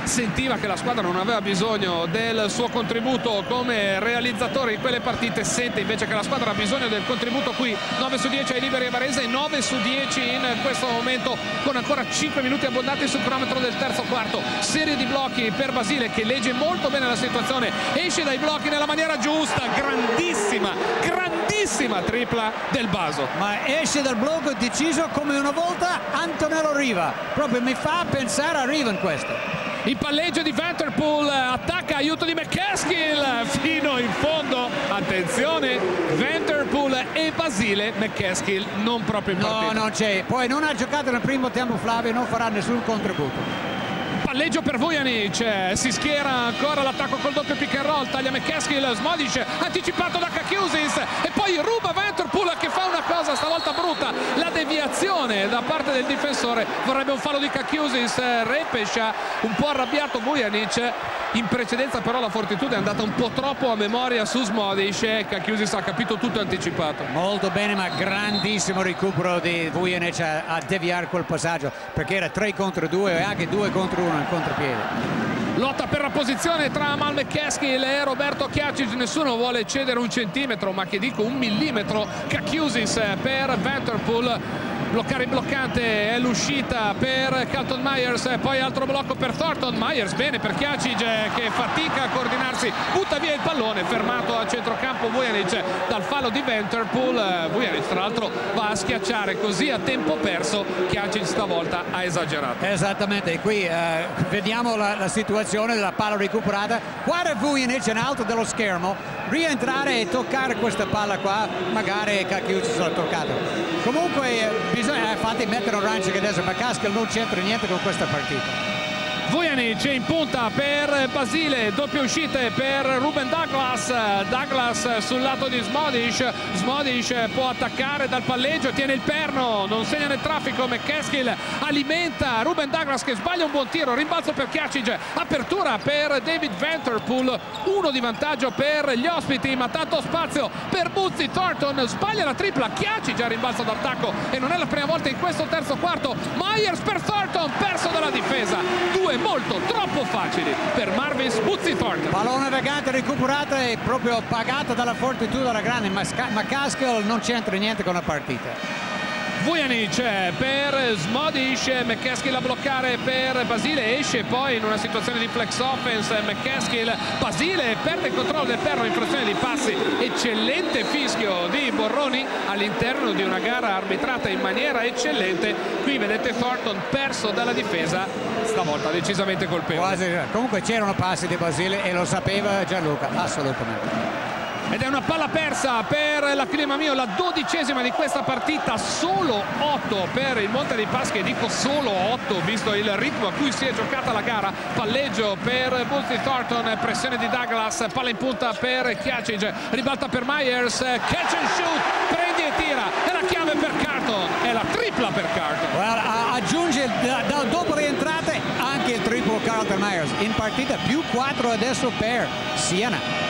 sentiva che la squadra non aveva bisogno del suo contributo come realizzatore in quelle partite, sente invece che la squadra ha bisogno del contributo qui. Nove su dieci ai liberi a Varese, nove su dieci in questo momento con ancora cinque minuti abbondanti sul cronometro del terzo quarto. Serie di blocchi per Basile che legge molto bene la situazione, esce dai blocchi nella maniera giusta, grandissima, grandissima tripla del Baso. Ma esce dal blocco deciso come una volta Antonello Riva, proprio mi fa pensare a Riva in questo. Il palleggio di Vanterpool, attacca, aiuto di McCaskill fino in fondo, attenzione, Vanterpool e Basile, McCaskill non proprio in partita. No, non c'è, poi non ha giocato nel primo tempo Flavio, non farà nessun contributo. Palleggio per Vujanic, si schiera ancora l'attacco col doppio pick and roll, taglia McCaskill, Smodic anticipato da Kakiusis e poi ruba Vanterpool che fa una cosa stavolta brutta, la deviazione da parte del difensore, vorrebbe un fallo di Kakiusis, Repescia un po' arrabbiato Vujanic, in precedenza però la Fortitudo è andata un po' troppo a memoria su Smodic e Kakiusis ha capito tutto anticipato. Molto bene, ma grandissimo recupero di Vujanic a, a deviare quel passaggio, perché era tre contro due e anche due contro uno in contropiede. Lotta per la posizione tra Amal McCaskill e Roberto Chiacic, nessuno vuole cedere un centimetro, ma che dico un millimetro. Kakiusis per Vanterpool, bloccare il bloccante è l'uscita per Carlton Myers, poi altro blocco per Thornton. Myers bene per Chiacic che fatica a coordinarsi, butta via il pallone, fermato a centrocampo Vujanic dal fallo di Vanterpool. Vujanic tra l'altro va a schiacciare così a tempo perso, Chiacic stavolta ha esagerato. Esattamente, e qui eh, vediamo la, la situazione della palla recuperata, guarda Vujanic in alto dello schermo, rientrare e toccare questa palla qua, magari Kakiusis l'ha toccato. Comunque bisogna infatti mettere orange che adesso McCaskill non c'entra niente con questa partita. Vujanic in punta per Basile, doppie uscite per Ruben Douglas, Douglas sul lato di Smodic, Smodic può attaccare dal palleggio, tiene il perno, non segna nel traffico, McCaskill alimenta Ruben Douglas che sbaglia un buon tiro, rimbalzo per Chiacic, apertura per David Vanterpool, uno di vantaggio per gli ospiti, ma tanto spazio per Buzzi, Thornton sbaglia la tripla, Chiacic a rimbalzo d'attacco e non è la prima volta in questo terzo quarto. Myers per Thornton, perso dalla difesa, due molto troppo facili per Marvis Buzzi Thornton. Pallone vagante recuperato e proprio pagato dalla Fortitudo alla grande, ma McCaskill non c'entra niente con la partita. Vujanic per Smodic, McCaskill a bloccare per Basile, esce poi in una situazione di flex offense McCaskill, Basile perde il controllo del perno, infrazione di passi, eccellente fischio di Borroni all'interno di una gara arbitrata in maniera eccellente. Qui vedete Thornton perso dalla difesa, stavolta decisamente colpevole. Quasi, comunque c'erano passi di Basile e lo sapeva Gianluca, assolutamente. Ed è una palla persa per la Clima Mio, la dodicesima di questa partita, solo otto per il Monte dei Paschi, e dico solo otto visto il ritmo a cui si è giocata la gara. Palleggio per Buzzi Thornton, pressione di Douglas, palla in punta per Chiacic, ribalta per Myers, catch and shoot, prendi e tira, è la chiave per Carlton, è la tripla per Carlton. Well, aggiunge da, da, dopo le entrate anche il triplo Carlton Myers, in partita più quattro adesso per Siena.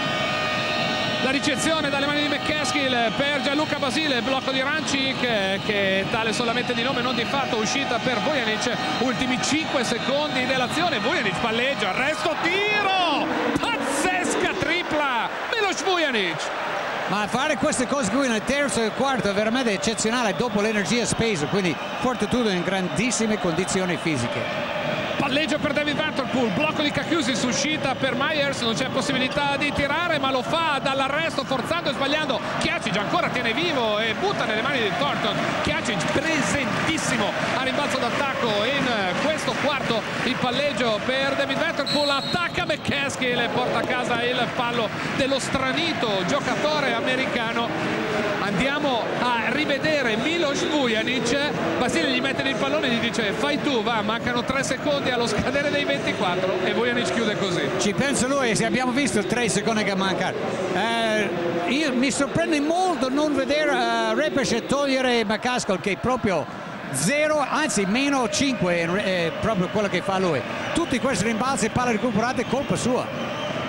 La ricezione dalle mani di McCaskill per Gianluca Basile, blocco di Rancic che tale solamente di nome non di fatto, uscita per Vujanic, ultimi cinque secondi dell'azione, Vujanic palleggia, arresto, tiro, pazzesca tripla, Milos Vujanic. Ma fare queste cose qui nel terzo e quarto è veramente eccezionale dopo l'energia spesa, quindi Fortitudo in grandissime condizioni fisiche. Palleggio per David Vanterpool, blocco di Kakiusis, uscita per Myers, non c'è possibilità di tirare ma lo fa dall'arresto forzando e sbagliando. Chiacic ancora tiene vivo e butta nelle mani di Thornton. Chiacic presentissimo a rimbalzo d'attacco in questo quarto. Il palleggio per David Vanterpool, attacca McCaskill e porta a casa il fallo dello stranito giocatore americano. Andiamo a rivedere Milos Vujanic, Basile gli mette il pallone e gli dice fai tu, va, mancano tre secondi allo scadere dei ventiquattro e Vujanic chiude così. Ci pensa lui, se abbiamo visto tre secondi che mancano. Eh, io, mi sorprende molto non vedere uh, Repescia togliere McCaskill che è proprio zero, anzi meno cinque è proprio quello che fa lui. Tutti questi rimbalzi e palle recuperate è colpa sua.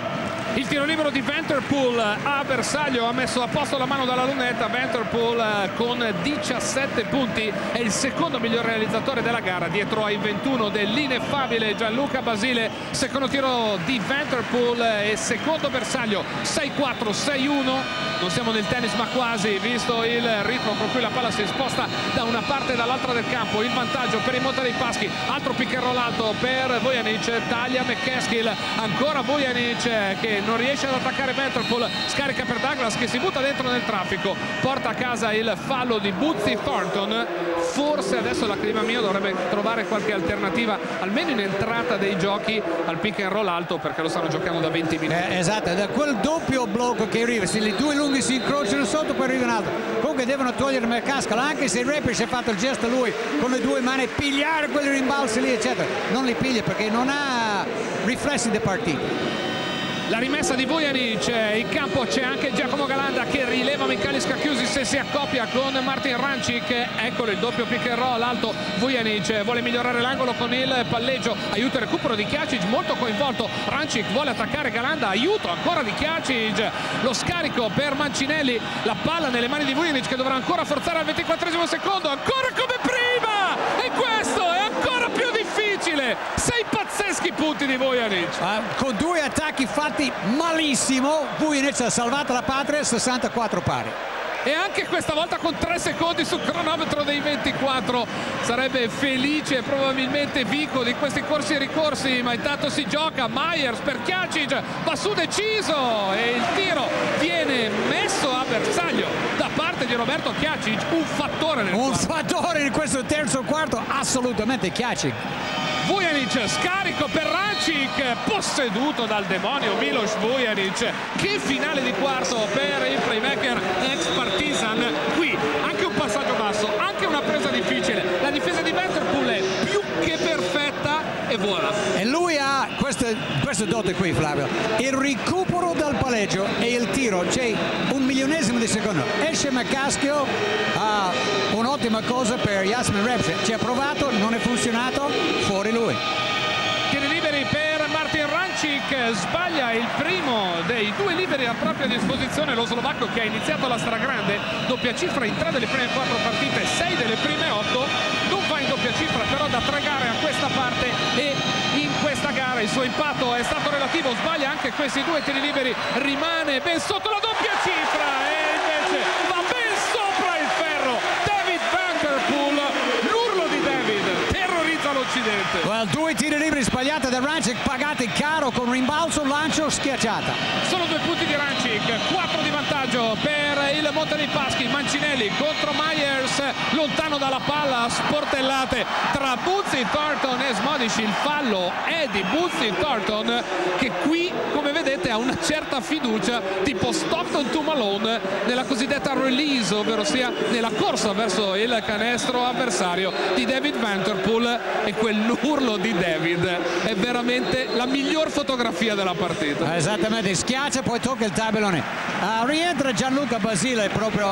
Il tiro libero di Vanterpool a bersaglio ha messo a posto la mano dalla lunetta. Vanterpool con diciassette punti è il secondo miglior realizzatore della gara, dietro ai ventuno dell'ineffabile Gianluca Basile. Secondo tiro di Vanterpool e secondo bersaglio, sei quattro sei uno. Non siamo nel tennis ma quasi, visto il ritmo con cui la palla si sposta da una parte e dall'altra del campo. Il vantaggio per i Monte dei Paschi, altro pick and roll alto per Vujanic, taglia McCaskill, ancora Vujanic che non riesce ad attaccare Vanterpool, scarica per Douglas che si butta dentro nel traffico, porta a casa il fallo di Bootsy Thornton. Forse adesso la clima mio dovrebbe trovare qualche alternativa, almeno in entrata dei giochi, al pick and roll alto, perché lo stanno giocando da venti minuti. Eh, esatto, da quel doppio blocco che arriva, se i due lunghi si incrociano sotto poi arriva un altro. Comunque devono togliere McCaskill, anche se Repic ha fatto il gesto lui con le due mani, pigliare quelli rimbalzi lì eccetera, non li piglia perché non ha riflessi di partita. La rimessa di Vujanic, in campo c'è anche Giacomo Galanda che rileva Michalis Chiusi se si accoppia con Martin Rancic. Eccolo il doppio pick and roll alto. Vujanic vuole migliorare l'angolo con il palleggio, aiuto il recupero di Kjacic, molto coinvolto. Rancic vuole attaccare Galanda, aiuto ancora di Kjacic, lo scarico per Mancinelli, la palla nelle mani di Vujanic che dovrà ancora forzare al ventiquattresimo secondo, ancora come prima, e questo è ancora più difficile. Sei pazzeschi punti di Vujanic. Uh, con due attacchi fatti malissimo, Vujanic ha salvato la patria, sessantaquattro pari. E anche questa volta con tre secondi sul cronometro dei ventiquattro. Sarebbe felice probabilmente Vico di questi corsi e ricorsi, ma intanto si gioca. Myers per Kjacic, va su deciso e il tiro viene messo a bersaglio da parte di Roberto Kjacic, un fattore nel un quarto. fattore in questo terzo quarto, assolutamente Kjacic. Vujanic, scarico per Rancic, posseduto dal demonio Milos Vujanic. Che finale di quarto per il playmaker ex Partizan. Qui anche un passaggio basso, anche una presa difficile. La difesa di Vanterpool è più che perfetta e voilà. E lui ha queste, queste dote qui, Flavio, il recupero dal palleggio e il tiro, c'è un milionesimo di secondo. Esce McCaskill, ha un'ottima cosa per Yasmin Repic, ci ha provato, non è funzionato, fuori lui. Tiri liberi per Martin Rancic, sbaglia il primo dei due liberi a propria disposizione lo slovacco, che ha iniziato la stragrande, doppia cifra in tre delle prime quattro partite, sei delle prime otto, non va in doppia cifra però da tre gare a questa parte, e in questa gara il suo impatto è stato relativo, sbaglia anche questi due tiri liberi, rimane ben sotto la doppia cifra e invece va ben sopra il ferro David Vanterpool. L'urlo di David terrorizza l'Occidente. Well, due tiri liberi sbagliati da Rancic, pagati caro con rimbalzo, lancio, schiacciata. Solo due punti di Rancic, quattro di vantaggio per il Monte dei Paschi. Mancinelli contro Myers, lontano dalla palla, sportellate tra Bootsy Thornton e Smodic. Il fallo è di Bootsy Thornton, che qui come vedete ha una certa fiducia, tipo Stockton to Malone, nella cosiddetta release, ovvero sia nella corsa verso il canestro avversario di David Vanterpool, e quell'urlo di David è veramente la miglior fotografia della partita. Esattamente, schiaccia poi tocca il tabellone. Uh, rientra Gianluca Basile proprio,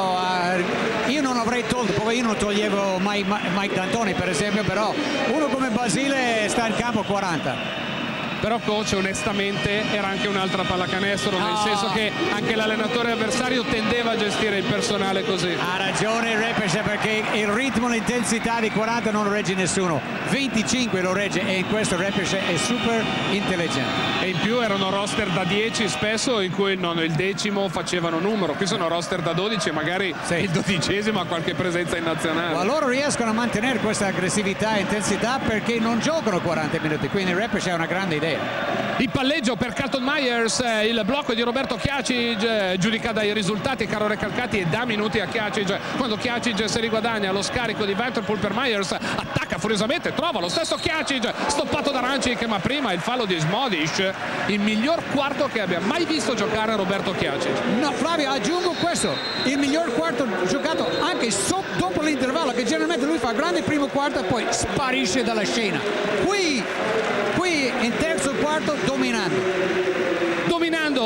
uh, io non avrei tolto, poi io non toglievo Mike, Mike D'Antoni per esempio, però uno come Basile sta in campo quaranta. Però coach, onestamente era anche un'altra pallacanestro, nel no. senso che anche l'allenatore avversario tendeva a gestire il personale così. Ha ragione Repic, perché il ritmo, l'intensità di quaranta non lo regge nessuno, venticinque lo regge, e in questo Repic è super intelligente. E in più erano roster da dieci spesso, in cui il nono e il decimo facevano numero. Qui sono roster da dodici e magari sì, il dodicesimo ha qualche presenza in nazionale. Ma loro riescono a mantenere questa aggressività e intensità perché non giocano quaranta minuti, quindi Repic è una grande idea. Il palleggio per Carlton Myers, il blocco di Roberto Kjacic, giudica dai risultati, caro Recalcati, e da minuti a Kjacic. Quando Kjacic si riguadagna lo scarico di Vanterpool per Myers, attacca furiosamente, trova lo stesso Kjacic, stoppato da Rancic, ma prima il fallo di Smodic, il miglior quarto che abbia mai visto giocare Roberto Kjacic. No, Flavio, aggiungo questo, il miglior quarto giocato anche so, dopo l'intervallo, che generalmente lui fa grande primo quarto e poi sparisce dalla scena. Qui, qui in terzo quarto dominando. Dominando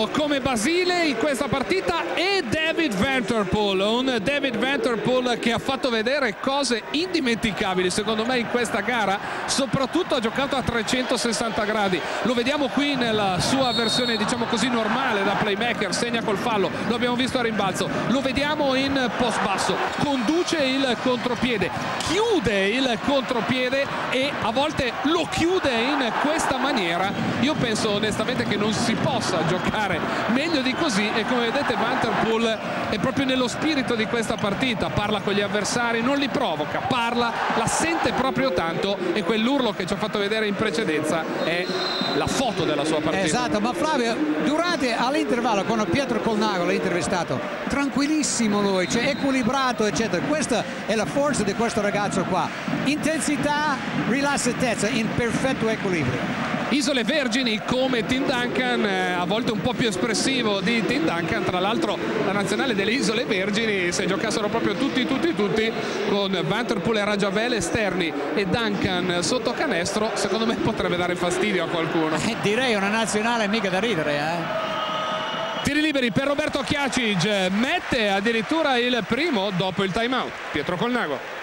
visto come Basile in questa partita e David Vanterpool, un David Vanterpool che ha fatto vedere cose indimenticabili secondo me in questa gara, soprattutto ha giocato a trecentosessanta gradi, lo vediamo qui nella sua versione diciamo così normale da playmaker, segna col fallo, lo abbiamo visto a rimbalzo, lo vediamo in post basso, conduce il contropiede, chiude il contropiede e a volte lo chiude in questa maniera. Io penso onestamente che non si possa giocare meglio di così e come vedete Vanterpool è proprio nello spirito di questa partita, parla con gli avversari, non li provoca, parla, la sente proprio tanto e quell'urlo che ci ha fatto vedere in precedenza è la foto della sua partita. Esatto, ma Flavio durante all'intervallo quando Pietro Colnago l'ha intervistato, tranquillissimo lui, cioè equilibrato eccetera, questa è la forza di questo ragazzo qua, intensità, rilassatezza in perfetto equilibrio. Isole Vergini come Tim Duncan, eh, a volte un po' più espressivo di Tim Duncan, tra l'altro la nazionale delle Isole Vergini se giocassero proprio tutti tutti tutti con Vanterpool e Rajabel esterni e Duncan sotto canestro, secondo me potrebbe dare fastidio a qualcuno. Eh, direi una nazionale mica da ridere, eh? Tiri liberi per Roberto Kjacic, mette addirittura il primo dopo il time out. Pietro Colnago.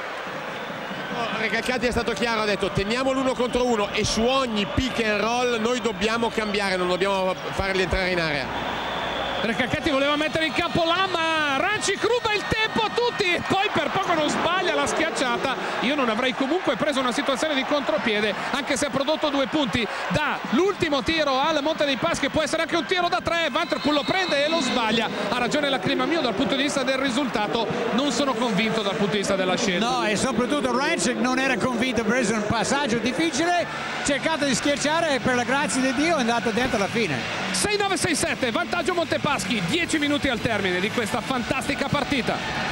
Recalcati è stato chiaro, ha detto teniamo l'uno contro uno e su ogni pick and roll noi dobbiamo cambiare, non dobbiamo farli entrare in area. Recalcati voleva mettere in campo Lama, Rancic ruba il tempo a tutti e poi per poco non sbaglia la schiacciata. Io non avrei comunque preso una situazione di contropiede anche se ha prodotto due punti da l'ultimo tiro al Monte dei Paschi, che può essere anche un tiro da tre. Vanterpool lo prende e lo sbaglia, ha ragione la clima mio dal punto di vista del risultato, non sono convinto dal punto di vista della scelta. No, e soprattutto Rancic non era convinto, ha preso un passaggio difficile, cercato di schiacciare e per la grazia di Dio è andato dentro alla fine. sei nove sei sette, vantaggio Montepaschi, dieci minuti al termine di questa fantastica partita.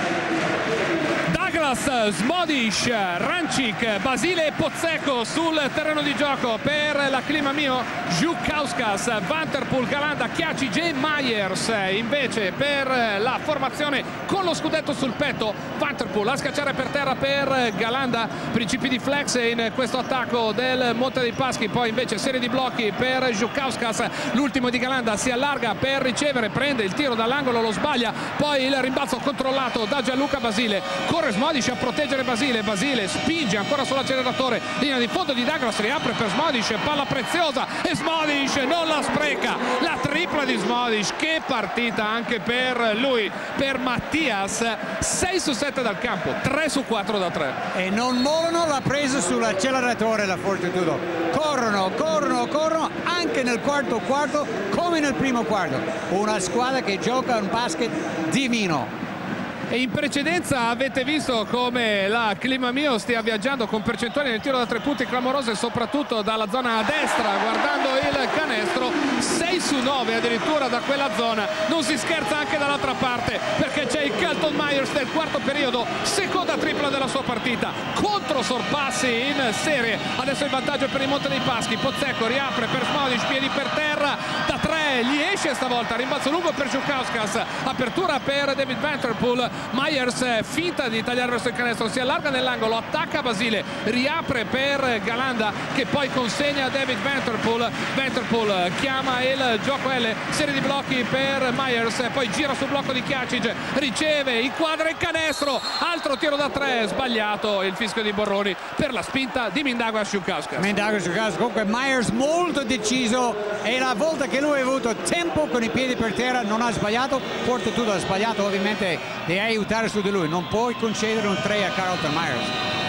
Douglas, Smodic, Rancic, Basile e Pozzecco sul terreno di gioco per la clima mio, Žukauskas, Vanterpool, Galanda, Kjacic e Myers invece per la formazione con lo scudetto sul petto. Vanterpool a scacciare per terra per Galanda, principi di flex in questo attacco del Monte dei Paschi, poi invece serie di blocchi per Žukauskas, l'ultimo di Galanda si allarga per ricevere, prende il tiro dall'angolo, lo sbaglia, poi il rimbalzo controllato da Gianluca Basile, corre Smodic a proteggere Basile, Basile spinge ancora sull'acceleratore, linea di fondo di Douglas, riapre per Smodic, palla preziosa e Smodic non la spreca, la tripla di Smodic, che partita anche per lui, per Mattias, sei su sette dal campo, tre su quattro da tre. E non mollano la presa sull'acceleratore la Fortitudo, corrono, corrono, corrono anche nel quarto quarto come nel primo quarto, una squadra che gioca un basket divino. E in precedenza avete visto come la clima mio stia viaggiando con percentuali nel tiro da tre punti clamorose, soprattutto dalla zona a destra, guardando il canestro, sei su nove addirittura da quella zona. Non si scherza anche dall'altra parte perché c'è il Kelton Myers del quarto periodo, seconda tripla della sua partita, contro sorpassi in serie. Adesso il vantaggio per il Monte dei Paschi, Pozzecco riapre per Smodic, piedi per terra, da tre gli esce stavolta, rimbalzo lungo per Žukauskas, apertura per David Vanterpool, Myers finta di tagliare verso il canestro, si allarga nell'angolo, attacca Basile, riapre per Galanda che poi consegna a David Vanterpool. Vanterpool chiama il gioco L, serie di blocchi per Myers, poi gira sul blocco di Kjacic, riceve, inquadra il canestro, altro tiro da tre, sbagliato il fischio di Borroni per la spinta di Mindaugas Žukauskas. Mindaugas Žukauskas, comunque Myers molto deciso e la volta che lui ha avuto tempo con i piedi per terra non ha sbagliato, Fortitudo ha sbagliato ovviamente di aiutare su di lui, non puoi concedere un tre a Carlton Myers.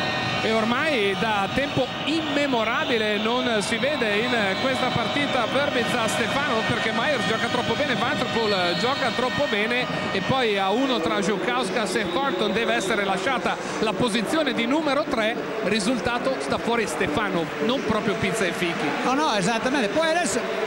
E ormai da tempo immemorabile non si vede in questa partita Verbitz Stefano, perché Myers gioca troppo bene, Vanterpool gioca troppo bene e poi a uno tra Žukauskas e Thornton deve essere lasciata la posizione di numero tre, risultato sta fuori Stefano, non proprio pizza e fichi. No, no, esattamente, poi adesso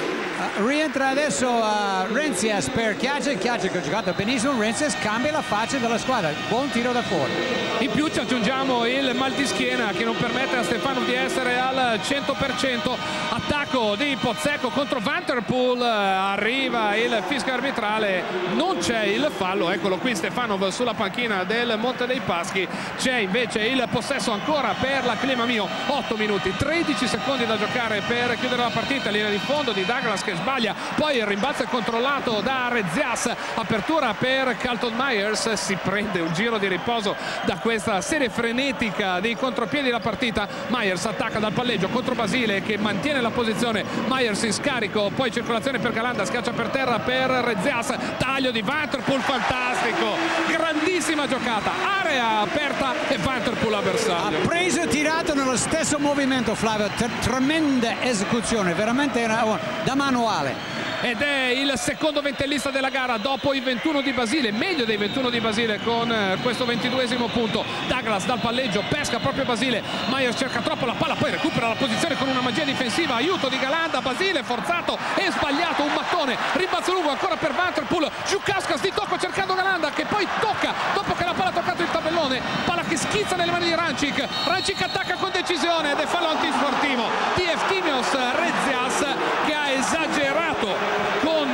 rientra adesso uh, Rencias per Kjacic, Kjacic ha giocato benissimo, Rencias cambia la faccia della squadra, buon tiro da fuori. In più ci aggiungiamo il mal di schiena che non permette a Stefano di essere al cento per cento, attacco di Pozzecco contro Vanterpool, arriva il fischio arbitrale, non c'è il fallo, eccolo qui Stefanov sulla panchina del Monte dei Paschi, c'è invece il possesso ancora per la clima mio, otto minuti, tredici secondi da giocare per chiudere la partita, linea di fondo di Douglas che sbaglia sbaglia, poi il rimbalzo è controllato da Rezias, apertura per Carlton Myers, si prende un giro di riposo da questa serie frenetica dei contropiedi della partita. Myers attacca dal palleggio contro Basile che mantiene la posizione, Myers in scarico, poi circolazione per Galanda, schiaccia per terra per Rezias, taglio di Vanterpool, fantastico, grandissima giocata, area aperta e Vanterpool ha bersaglio. Ha preso e tirato nello stesso movimento Flavio, tremenda esecuzione, veramente una, da manuale. Ed è il secondo ventellista della gara dopo i ventuno di Basile, meglio dei ventuno di Basile con questo ventiduesimo punto. Douglas dal palleggio, pesca proprio Basile, Myers cerca troppo la palla, poi recupera la posizione con una magia difensiva, aiuto di Galanda, Basile forzato e sbagliato, un mattone, rimbalzo lungo ancora per Vanterpool, Žukauskas di tocco cercando Galanda che poi tocca dopo che la palla ha toccato il tabellone, palla che schizza nelle mani di Rancic, Rancic attacca con decisione ed è fallo antisportivo di Eftimios Rezias che ha esagerato con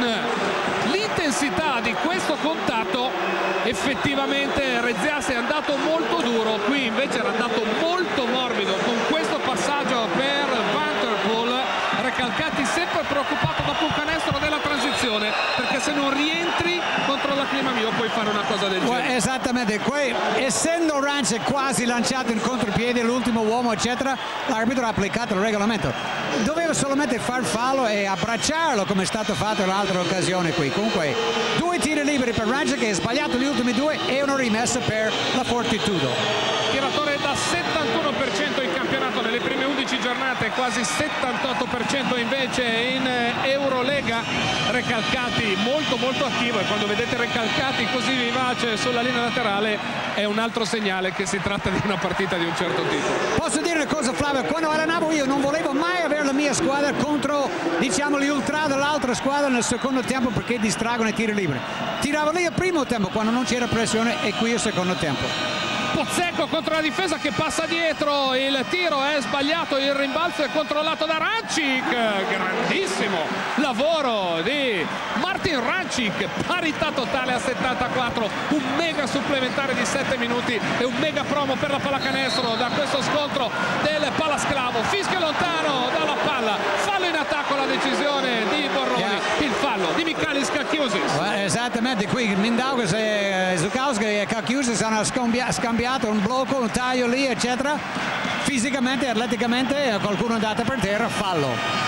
l'intensità di questo contatto. Effettivamente Rezias è andato molto duro, qui invece era andato molto morbido con questo passaggio per Vanterpool. Recalcati sempre preoccupato dopo un canestro della transizione, perché se non rientri contro la Clima Mio puoi fare una cosa del genere. Esattamente, que essendo Rancic quasi lanciato in contropiede, l'ultimo uomo eccetera, l'arbitro ha applicato il regolamento, doveva solamente far fallo e abbracciarlo come è stato fatto in un'altra occasione qui. Comunque due tiri liberi per Rancic che ha sbagliato gli ultimi due e una rimessa per la Fortitudo. Tiratore da settantuno per cento in campionato nelle prime undici giornate, quasi settantotto per cento invece in Eurolega. Recalcati molto molto attivo, e quando vedete Recalcati così vivace sulla linea laterale è un altro segnale che si tratta di una partita di un certo tipo. Posso dire una cosa Flavio, quando allenavo io non volevo mai avere la mia squadra contro, diciamo, gli ultra dell'altra squadra nel secondo tempo perché distraggono i tiri liberi. Tiravo lì al primo tempo quando non c'era pressione e qui al secondo tempo. Pozzecco contro la difesa che passa dietro, il tiro è sbagliato, il rimbalzo è controllato da Rancic, grandissimo lavoro di Martin Rancic, parità totale a settantaquattro, un mega supplementare di sette minuti e un mega promo per la pallacanestro da questo scontro del Palasclavo. Fischio lontano dalla palla, fallo in attacco, la decisione di Borroni, yeah. Il fallo di Michalis Kakiosis. Well, esattamente, qui Mindaugas e Žukauskas e Kakiosis hanno scambiato un blocco, un taglio lì eccetera, fisicamente, atleticamente qualcuno è andato per terra, fallo.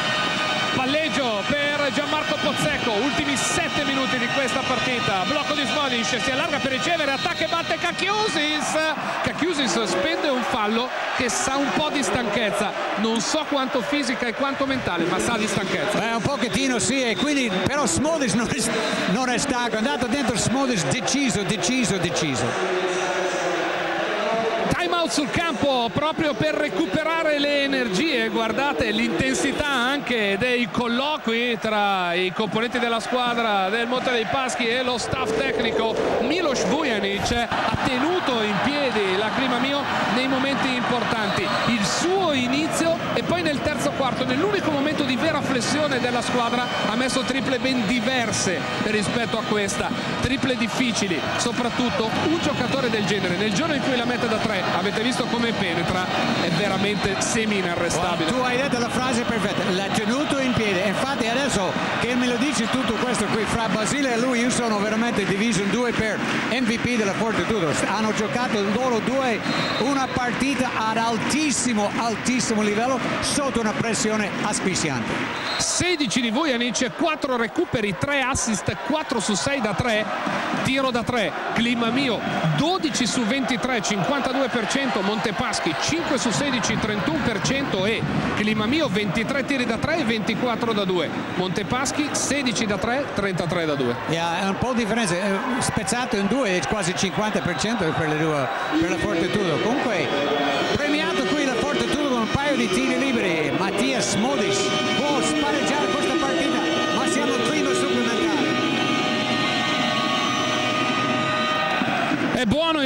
Palleggio per Gianmarco Pozzecco, ultimi sette minuti di questa partita, blocco di Smodic, si allarga per ricevere, attacca e batte Kakiosis. Kakiosis spende un fallo che sa un po' di stanchezza, non so quanto fisica e quanto mentale, ma sa di stanchezza. Beh, un pochettino sì, e quindi però Smodic non è, non è stanco, è andato dentro Smodic deciso, deciso, deciso. Time out sul campo proprio per recuperare le energie. Guardate l'intensità anche dei colloqui tra i componenti della squadra del Monte dei Paschi e lo staff tecnico. Milos Vujanic ha tenuto in piedi la Clima Mio nei momenti importanti, il suo inizio e poi nel terzo quarto, nell'unico momento di vera flessione della squadra, ha messo triple ben diverse rispetto a questa, triple difficili. Soprattutto un giocatore del genere nel giorno in cui la mette da tre, avete visto come penetra, è veramente semi inarrestabile. Tu hai detto la frase perfetta, l'ha tenuto in piedi. Infatti adesso che me lo dici tutto questo qui fra Basile e lui, io sono veramente diviso in due per M V P della Fortitudo. Hanno giocato loro due una partita ad altissimo altissimo livello sotto una pressione asfissiante. sedici di Vujanic, quattro recuperi, tre assist, quattro su sei da tre, tiro da tre. Clima Mio dodici su ventitré, cinquantadue per cento, Montepaschi cinque su sedici, trentuno per cento e Clima Mio ventitré tiri da tre e ventiquattro da due. Montepaschi sedici da tre, trentatré da due. Yeah, è un po' di differenza, spezzato in due è quasi cinquanta per cento per, le due, per la Fortitudo. Comunque premiato qui la Fortitudo con un paio di tiri liberi. Mattias Smodic può spareggiare questa partita, ma siamo al primo supplementare. È buono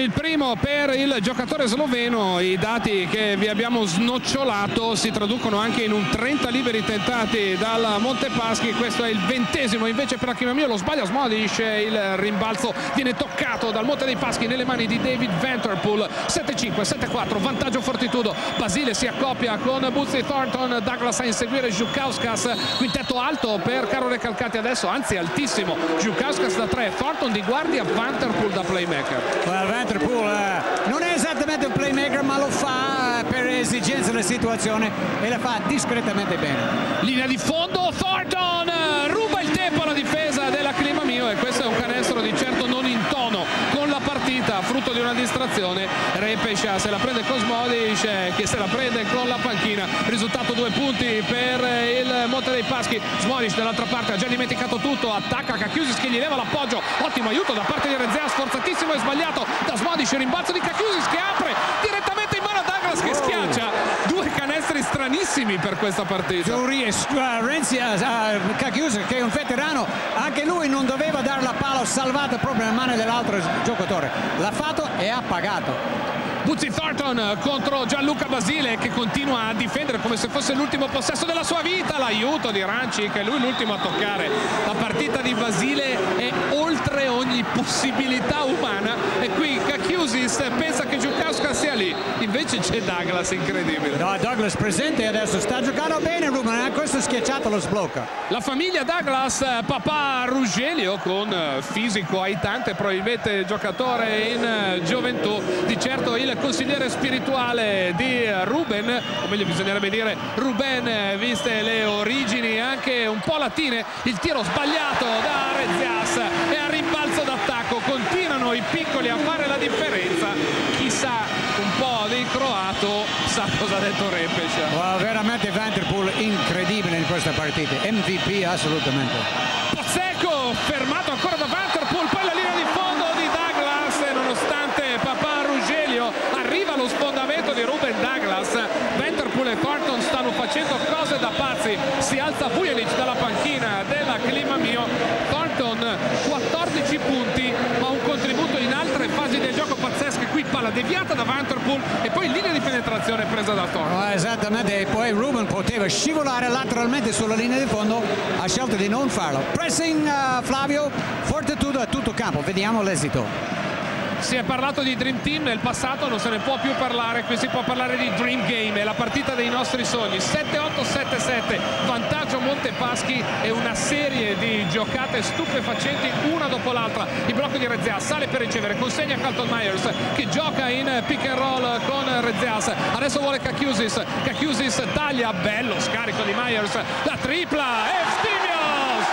il primo per il giocatore sloveno. I dati che vi abbiamo snocciolato si traducono anche in un trenta liberi tentati dal Montepaschi. Questo è il ventesimo invece per Akimamio. Lo sbaglia Smodic, il rimbalzo viene toccato dal Monte dei Paschi nelle mani di David Vanterpool. Sette cinque, sette quattro, vantaggio Fortitudo. Basile si accoppia con Buzzi Thornton, Douglas a inseguire Žukauskas. Quintetto alto per Caro Recalcati adesso, anzi altissimo. Žukauskas da tre, Thornton di guardia, Vanterpool da playmaker. Well, Vanterpool uh, non è esattamente un playmaker, ma lo fa uh, per esigenze della situazione e la fa discretamente bene. Linea di fondo, Thornton uh, ruba il tempo alla difesa della Climamio e questo è un canestro di certo non in tono con la partita, frutto di una distrazione. Repescia se la prende con Smodic, eh, che se la prende con la panchina. Risultato due punti per eh, il Monte dei Paschi. Smodic dall'altra parte ha già dimenticato tutto, attacca Kakiusis che gli leva l'appoggio. Ottimo aiuto da parte di Rezea, sforzatissimo e sbagliato da Smodic. Rimbalzo di Kakiusis che apre direttamente in mano a Douglas che schiaccia. Due canestri stranissimi per questa partita. Uh, Renzi, uh, uh, Kakiusis che è un veterano, anche lui non doveva dare la palla salvata proprio nelle mani dell'altro giocatore. L'ha fatto e ha pagato. Buzzi Thornton contro Gianluca Basile che continua a difendere come se fosse l'ultimo possesso della sua vita. L'aiuto di Ranci, che è lui l'ultimo a toccare. La partita di Basile è oltre ogni possibilità umana e qui Kakiusis pensa che Žukauskas sia lì, invece c'è Douglas, incredibile. No, Douglas presente adesso, sta giocando bene Ruben, questo schiacciato lo sblocca. La famiglia Douglas, papà Rugelio con fisico aitante, probabilmente giocatore in gioventù, di certo il consigliere spirituale di Ruben, o meglio bisognerebbe dire Ruben viste le origini anche un po' latine. Il tiro sbagliato da Rezias e a rimbalzo d'attacco continuano i piccoli a fare la differenza. Chissà un po' di croato sa cosa ha detto Repescia. Wow, veramente Vanterpool incredibile in questa partita, M V P assolutamente. Pozzecco fermato ancora da Vanterpool, poi la linea di fondo di Douglas e nonostante papà Rugelio arriva lo sfondamento di Ruben Douglas. Vanterpool e Thornton stanno facendo cose da pazzi. Si alza Vujanic dalla panchina della Climamio. Thornton quattordici punti ma un contributo in altre fasi del gioco pazzesche. Qui palla deviata da Vanterpool e poi linea di penetrazione presa da Thornton. Oh, esattamente, e poi Ruben poteva scivolare lateralmente sulla linea di fondo, ha scelto di non farlo. Pressing uh, Flavio, Fortitudo a tutto campo, vediamo l'esito. Si è parlato di Dream Team nel passato, non se ne può più parlare, qui si può parlare di Dream Game, è la partita dei nostri sogni. Sette otto, sette sette, vantaggio Montepaschi e una serie di giocate stupefacenti una dopo l'altra. Il blocco di Rezias sale per ricevere, consegna Carlton Myers che gioca in pick and roll con Rezias. Adesso vuole Kakiusis, Kakiusis taglia, bello scarico di Myers, la tripla, Efthimios!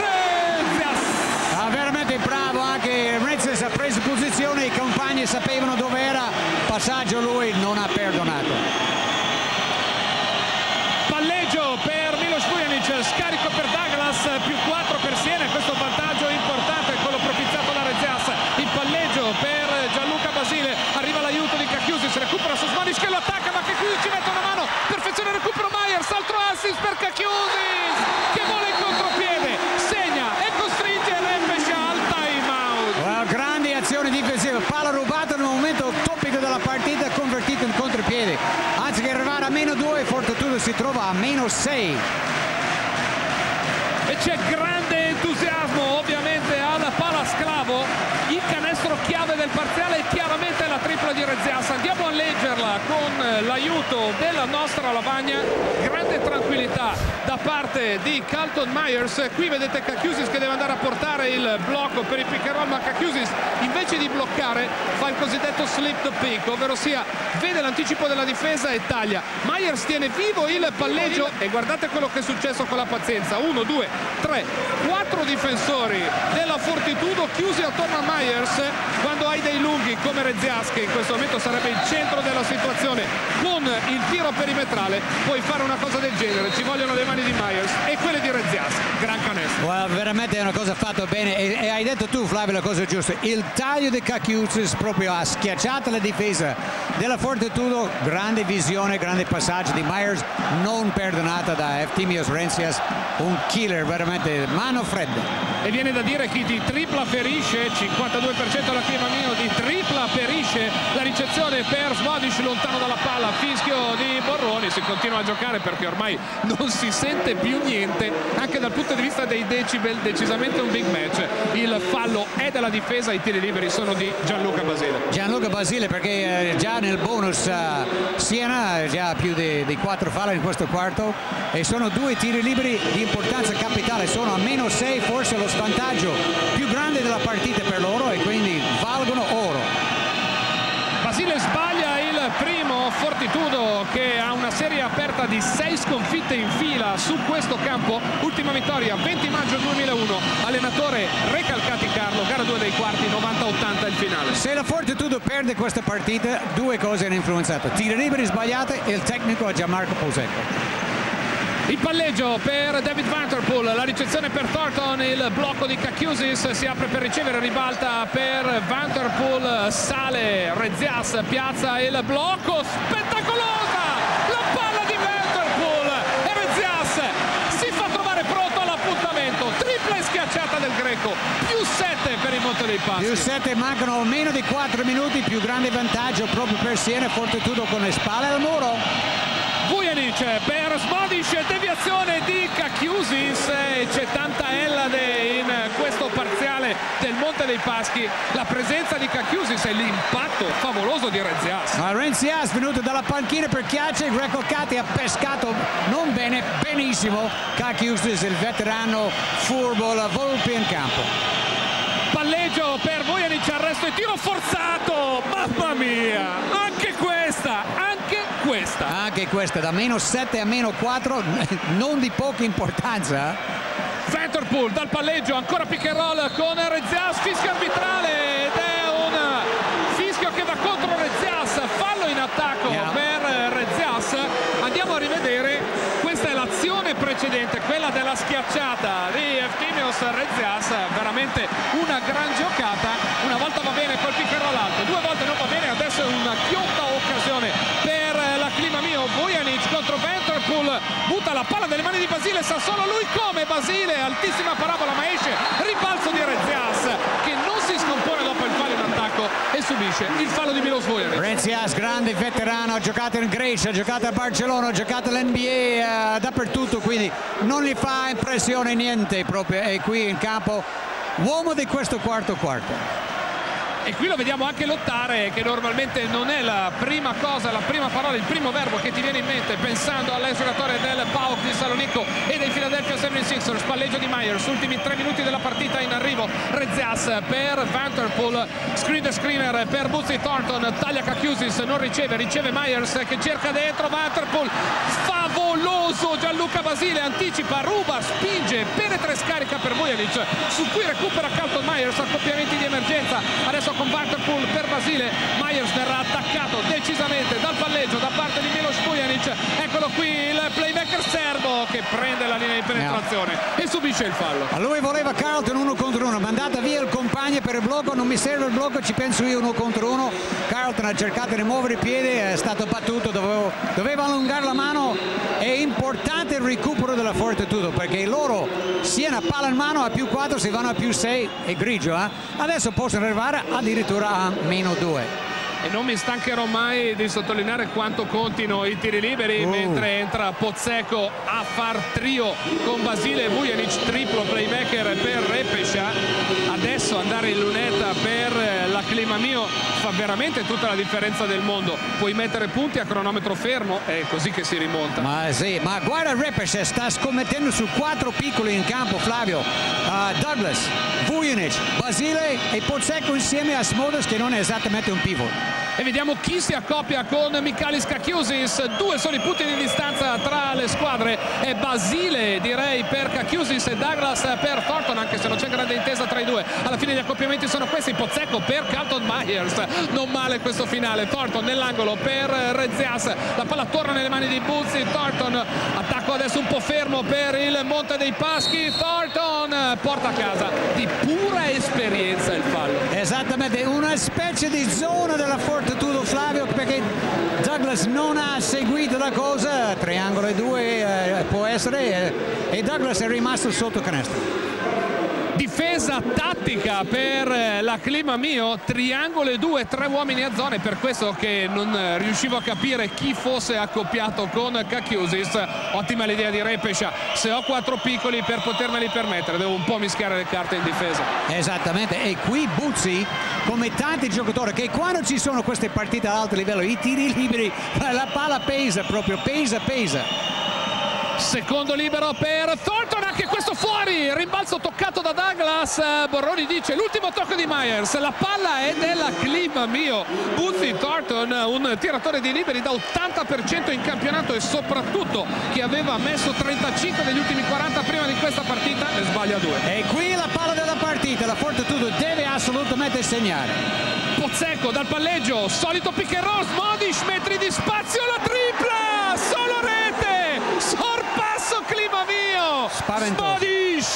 Rezias! Ah, veramente bravo anche Rezias, ha preso posizione, i compagni sapevano dove era, passaggio lui non ha perdonato. Palleggio per Milos Vujanic, scarico per Douglas, più quattro per Siena, questo vantaggio importante, quello propiziato da Rezias. Il palleggio per Gianluca Basile, arriva l'aiuto di Kakiusis, recupera su Smodic che lo attacca, ma Kakiusis ci mette una mano, perfezione il recupero Myers, altro assist per Kakiusis che vola in contropiede, segna e costringe Repescia al time out. Well, grandi azioni difensive, palla rubata nel momento topico della partita, convertito in contropiede. Anziché arrivare a meno due, Fortitudo si trova a meno sei. E c'è grande entusiasmo ovviamente al Palasclavo. Il canestro chiave del parziale è chiaramente la tripla di Rezias. Andiamo a leggerla con l'aiuto della nostra lavagna. Grande tranquillità da parte di Carlton Myers. Qui vedete Kakiusis che deve andare a portare il blocco per il pick and roll, ma Kakiusis invece di bloccare fa il cosiddetto slip the pick, ovvero sia vede l'anticipo della difesa e taglia. Myers tiene vivo il palleggio e guardate quello che è successo con la pazienza. Uno, due, tre, quattro difensori della Fortitudo chiusi attorno a Myers. Quando hai dei lunghi come Rezias, che in questo momento sarebbe il centro della situazione, con il tiro perimetrale puoi fare una cosa del genere. Ci vogliono le mani di Myers e quelle di Rezias. Gran canestro. Well, veramente è una cosa fatta bene e, e hai detto tu Flavio la cosa giusta, il taglio di Kakiusis proprio ha schiacciato la difesa della Fortitudo. Grande visione, grande passaggio di Myers non perdonata da Efthimios Rezias. un killer, veramente mano fredda. E viene da dire chi di tripla ferisce, cinquantadue per cento alla clima mio, di tripla ferisce. La ricezione per Smodic lontano dalla palla, fischio di Borroni. Si continua a giocare perché ormai non si sente più niente, anche dal punto di vista dei decibel, decisamente un big match. Il fallo è della difesa, i tiri liberi sono di Gianluca Basile. Gianluca Basile, perché eh, già nel bonus uh, Siena già più di, di quattro falli in questo quarto, e sono due tiri liberi di importanza capitale, sono a meno sei, forse lo svantaggio più grande della partita per loro, e quindi valgono oro. Basile sbaglia il primo, Fortitudo che ha una serie aperta di sei sconfitte in fila su questo campo, ultima vittoria venti maggio duemilauno, allenatore Recalcati Carlo, gara due dei quarti, novanta ottanta il finale. Se la Fortitudo perde questa partita, due cose hanno influenzato: tiri liberi sbagliate e il tecnico Gianmarco Posecco. Il palleggio per David Vanterpool, la ricezione per Thornton, il blocco di Kakiusis, si apre per ricevere, ribalta per Vanterpool, sale Rezias, piazza il blocco, spettacolosa la palla di Vanterpool e Rezias si fa trovare pronto all'appuntamento, tripla e schiacciata del greco, più sette per il Monte dei Paschi. Più sette, mancano meno di quattro minuti, più grande vantaggio proprio per Siena, Fortitudo con le spalle al muro. Vujanic per Smodic, deviazione di Kakiusis, c'è tanta Ellade in questo parziale del Monte dei Paschi, la presenza di Kakiusis e l'impatto favoloso di Rezias. Ma Rezias venuto dalla panchina per Chiaccia, Recalcati ha pescato non bene, benissimo Kakiusis, il veterano furbo, la Volpe in campo. Palleggio per Vujanic, arresto e tiro forzato, mamma mia, anche questa, anche questa. Anche questa, da meno sette a meno quattro, non di poca importanza. Vanterpool dal palleggio, ancora pick and roll con Rezias, fischio arbitrale ed è un fischio che va contro Rezias, fallo in attacco yeah. per Rezias. Andiamo a rivedere, questa è l'azione precedente, quella della schiacciata di Eftimios Rezias, veramente una gran giocata, una volta va bene col pick and roll alto, due volte non va bene, adesso è una ghiotta occasione per la clima mio. Vujanic contro Vanterpool, butta la palla delle mani di Basile, sa solo lui come Basile, altissima parabola ma esce, ribalzo di Rezias che non si scompone dopo il fallo in attacco e subisce il fallo di Milos Vujanic. Rezias, grande veterano, ha giocato in Grecia, ha giocato a Barcellona, ha giocato all'N B A, uh, dappertutto, quindi non gli fa impressione niente proprio, è qui in campo uomo di questo quarto quarto. E qui lo vediamo anche lottare, che normalmente non è la prima cosa, la prima parola, il primo verbo che ti viene in mente pensando all'ex giocatore del P A O K di Salonico e dei Philadelphia seventy-sixers. Palleggio di Myers, ultimi tre minuti della partita in arrivo. Rezias per Vanterpool, screen the screener per Buzzi Thornton, taglia Kakiusis, non riceve, riceve Myers che cerca dentro, Vanterpool favoloso, Gianluca Basile anticipa, ruba, spinge, penetra e scarica per Vujanic, su cui recupera Carlton Myers, accoppiamenti di emergenza, adesso con Vanterpool per Basile, Myers verrà attaccato decisamente dal palleggio da parte di Milos Vujanic, eccolo qui il playmaker serbo che prende la linea di penetrazione no. e subisce il fallo. A lui voleva Carlton uno contro uno, mandata via il compagno per il blocco, non mi serve il blocco, ci penso io uno contro uno. Carlton ha cercato di muovere i piedi, è stato battuto, dovevo, doveva allungare la mano. È importante il recupero della Fortitudo perché loro Siena palla in mano a più quattro, si vanno a più sei, è grigio, eh? Adesso possono arrivare addirittura a meno due. E non mi stancherò mai di sottolineare quanto contino i tiri liberi uh. mentre entra Pozzecco a far trio con Basile e Vujanic, triplo playmaker per Repescia. Adesso andare in lunetta per la clima mio fa veramente tutta la differenza del mondo. Puoi mettere punti a cronometro fermo, è così che si rimonta. Ma sì, ma guarda Repescia sta scommettendo su quattro piccoli in campo, Flavio. Uh, Douglas, Vujanic, Basile e Pozzecco insieme a Smodic che non è esattamente un pivot. E vediamo chi si accoppia con Michalis Kakiusis, due sono i punti di distanza tra le squadre, è Basile direi per Kakiusis e Douglas per Thornton, anche se non c'è grande intesa tra i due. Alla fine gli accoppiamenti sono questi, Pozzecco per Carlton Myers, non male questo finale. Thornton nell'angolo per Rezias, la palla torna nelle mani di Buzzi, Thornton, attacco adesso un po' fermo per il Monte dei Paschi, Thornton porta a casa di pura esperienza il fallo. Esatto. Esattamente, una specie di zona della Fortitudo, Flavio, perché Douglas non ha seguito la cosa, triangolo e due eh, può essere, eh, e Douglas è rimasto sotto canestro. Difesa tattica per la Clima Mio, triangolo e due, tre uomini a zona, e per questo che non riuscivo a capire chi fosse accoppiato con Kakiusis. Ottima l'idea di Repescia, se ho quattro piccoli per potermeli permettere devo un po' mischiare le carte in difesa. Esattamente, e qui Buzzi, come tanti giocatori, che quando ci sono queste partite ad alto livello, i tiri liberi, la palla pesa proprio, pesa, pesa. Secondo libero per Thornton, anche questo fuori, rimbalzo toccato da Douglas. Borroni dice l'ultimo tocco di Myers, la palla è della Clima Mio. Buzzi Thornton, un tiratore di liberi da ottanta per cento in campionato e soprattutto che aveva messo trentacinque degli ultimi quaranta prima di questa partita, ne sbaglia due. E qui la palla della partita, la Fortitudo deve assolutamente segnare. Pozzecco dal palleggio, solito pick and roll, Smodic, metri di spazio, la tripla, solo rete, sorpasso Clima Mio, Spaventoso. Smodic.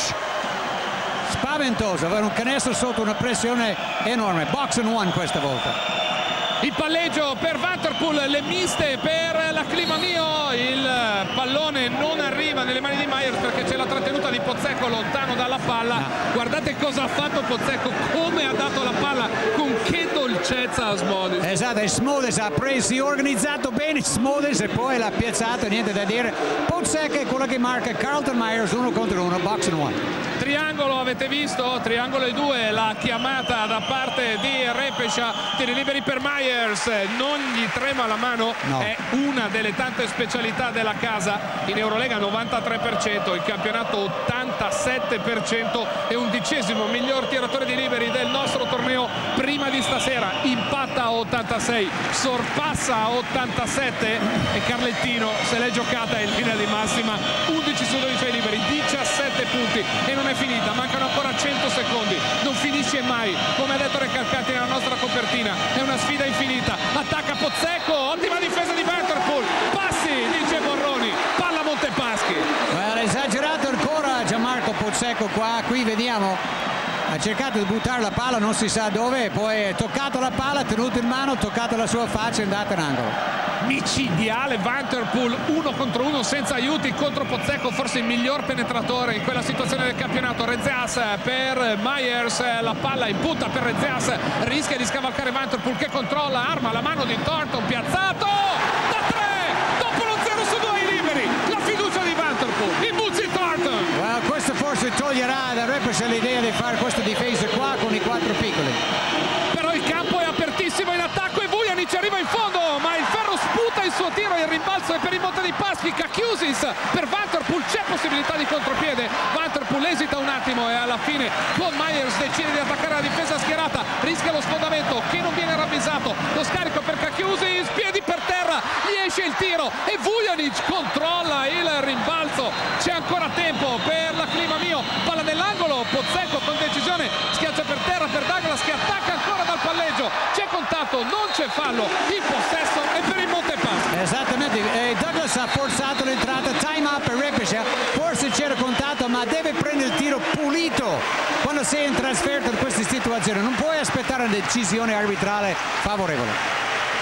Spaventoso, avere un canestro sotto una pressione enorme, box and one questa volta. Il palleggio per Vanterpool, le miste per la Clima Mio, il pallone non arriva nelle mani di Myers perché c'è la trattenuta di Pozzecco lontano dalla palla. No. Guardate cosa ha fatto Pozzecco, come ha dato la palla, con che dolcezza a Smodic. Esatto, e Smodic ha preso, si è organizzato bene Smodic e poi l'ha piazzato, niente da dire. Pozzecco è quello che marca Carlton Myers uno contro uno, box and one. Triangolo, avete visto? Triangolo e due, la chiamata da parte di Repescia, tiri liberi per Myers, non gli trema la mano, no. È una delle tante specialità della casa, in Eurolega novantatré per cento, in campionato ottantasette per cento, è undicesimo miglior tiratore di liberi del nostro torneo prima di stasera, impatta a ottantasei, sorpassa a ottantasette e Carlettino se l'è giocata in linea di massima, undici su dodici ai liberi, diciassette punti e non è finita, mancano ancora cento secondi, non finisce mai, come ha detto Recalcati nella nostra copertina, è una sfida infinita. Attacca Pozzecco, ottima difesa di Vanterpool, passi, dice Borroni, palla Montepaschi. Well, esagerato ancora Gianmarco Pozzecco qua, qui vediamo, ha cercato di buttare la palla non si sa dove, poi ha toccato la palla, tenuto in mano, toccato la sua faccia e è andata in angolo. Micidiale Vanterpool, uno contro uno senza aiuti contro Pozzecco, forse il miglior penetratore in quella situazione del campionato. Rezias per Myers, la palla in punta per Rezias, rischia di scavalcare Vanterpool che controlla, arma la mano di Thornton, piazzato da tre, dopo lo zero su due ai liberi, la fiducia di Vanterpool, il Buzzi Thornton. Well, questo forse toglierà da Repescia l'idea di fare questa difesa qua con i quattro piccoli. Però il campo è apertissimo in attacco e Vujanic arriva in fondo, ma il ferro sputa il suo tiro e il rimbalzo è per il Montepaschi. Kakiusis per Vanterpool, c'è possibilità di contropiede, Vanterpool esita un attimo e alla fine con Myers decide di attaccare la difesa schierata, rischia lo sfondamento che non viene ravvisato, lo scarico per Kakiusis, piedi per terra, gli esce il tiro e Vujanic controlla il rimbalzo, c'è ancora tempo per la Clima Mio, palla nell'angolo, Pozzecco con decisione schiaccia per terra per Douglas che attacca ancora dal palleggio, c'è contatto, non c'è fallo, il possesso è per il Montepaschi. Esattamente, eh, Douglas ha forzato l'entrata, time up per Repescia, forse c'era contatto ma deve prendere il tiro pulito quando sei in trasferta in queste situazioni, non puoi aspettare una decisione arbitrale favorevole.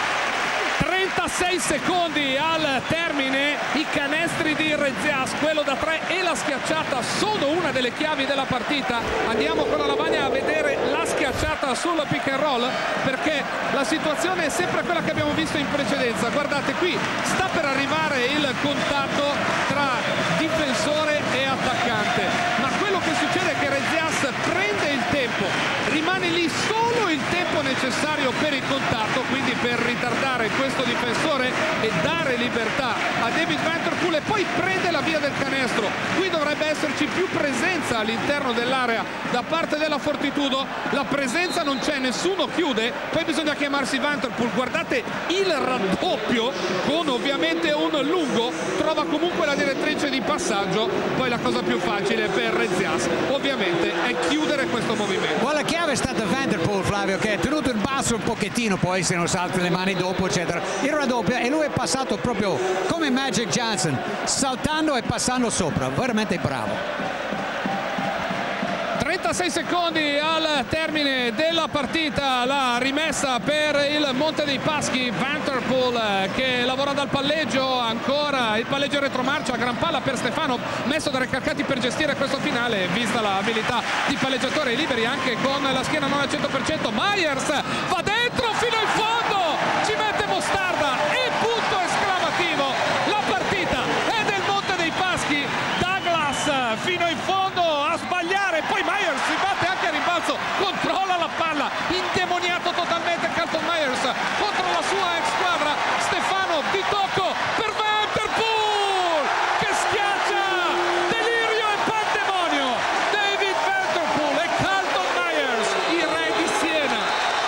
trentasei secondi al termine, i canestri di Rezias, quello da tre e la schiacciata sono una delle chiavi della partita. Andiamo con la lavagna a vedere la schiacciata sul pick and roll perché la situazione è sempre quella che abbiamo visto in precedenza. Guardate qui, sta per arrivare il contatto tra difensore e attaccante, ma quello che succede è che Rezias prende il tempo, rimane lì solo il tempo necessario per il contatto, quindi per ritardare questo difensore e dare libertà a David Vanterpool e poi prende la via del canestro. Qui dovrebbe esserci più presenza all'interno dell'area da parte della Fortitudo, la presenza non c'è, nessuno chiude, poi bisogna chiamarsi Vanterpool. Guardate il raddoppio con ovviamente un lungo, trova comunque la direttrice di passaggio, poi la cosa più facile per Rezias ovviamente è chiudere questo movimento. Well, la chiave è stata Vanterpool, Flavio, che è tenuto in basso un pochettino, poi se non salta le mani dopo eccetera, il raddoppio e lui è passato proprio come Magic Johnson, saltando e passando sopra, veramente bravo. trentasei secondi al termine della partita, la rimessa per il Monte dei Paschi. Vanterpool che lavora dal palleggio, ancora il palleggio in retromarcia, gran palla per Stefano, messo da Recalcati per gestire questo finale, vista l'abilità di palleggiatore liberi anche con la schiena non al cento per cento. Myers va dentro fino in fondo, ci mette Mostarda e punto esclamativo. La partita è del Monte dei Paschi, Douglas fino in fondo a sbagliare, poi Myers si batte anche a rimbalzo, controlla la palla, indemoniato totalmente Carlton Myers contro la sua ex squadra. Stefano di tocco per Vanterpool che schiaccia, delirio e pandemonio. David Vanterpool e Carlton Myers, i re di Siena.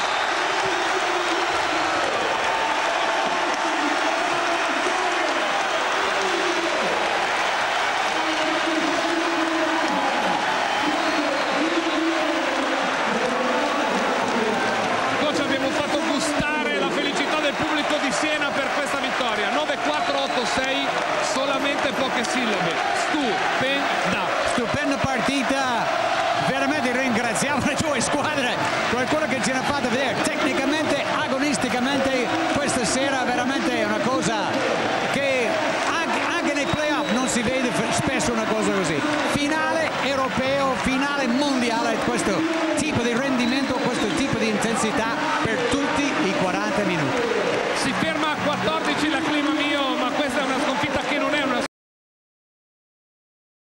Coach, abbiamo fatto gustare la felicità del pubblico di Siena per questa vittoria. Nove quattro otto sei, solamente poche sillabe. Stupenda. Stupenda partita, veramente ringraziamo le due squadre per quello che ce l'ha fatta vedere tecnicamente, agonisticamente questa sera. Veramente è una cosa che anche, anche nei playoff non si vede spesso una cosa così. Finale europeo, finale mondiale, questo tipo di rendimento, questo tipo di intensità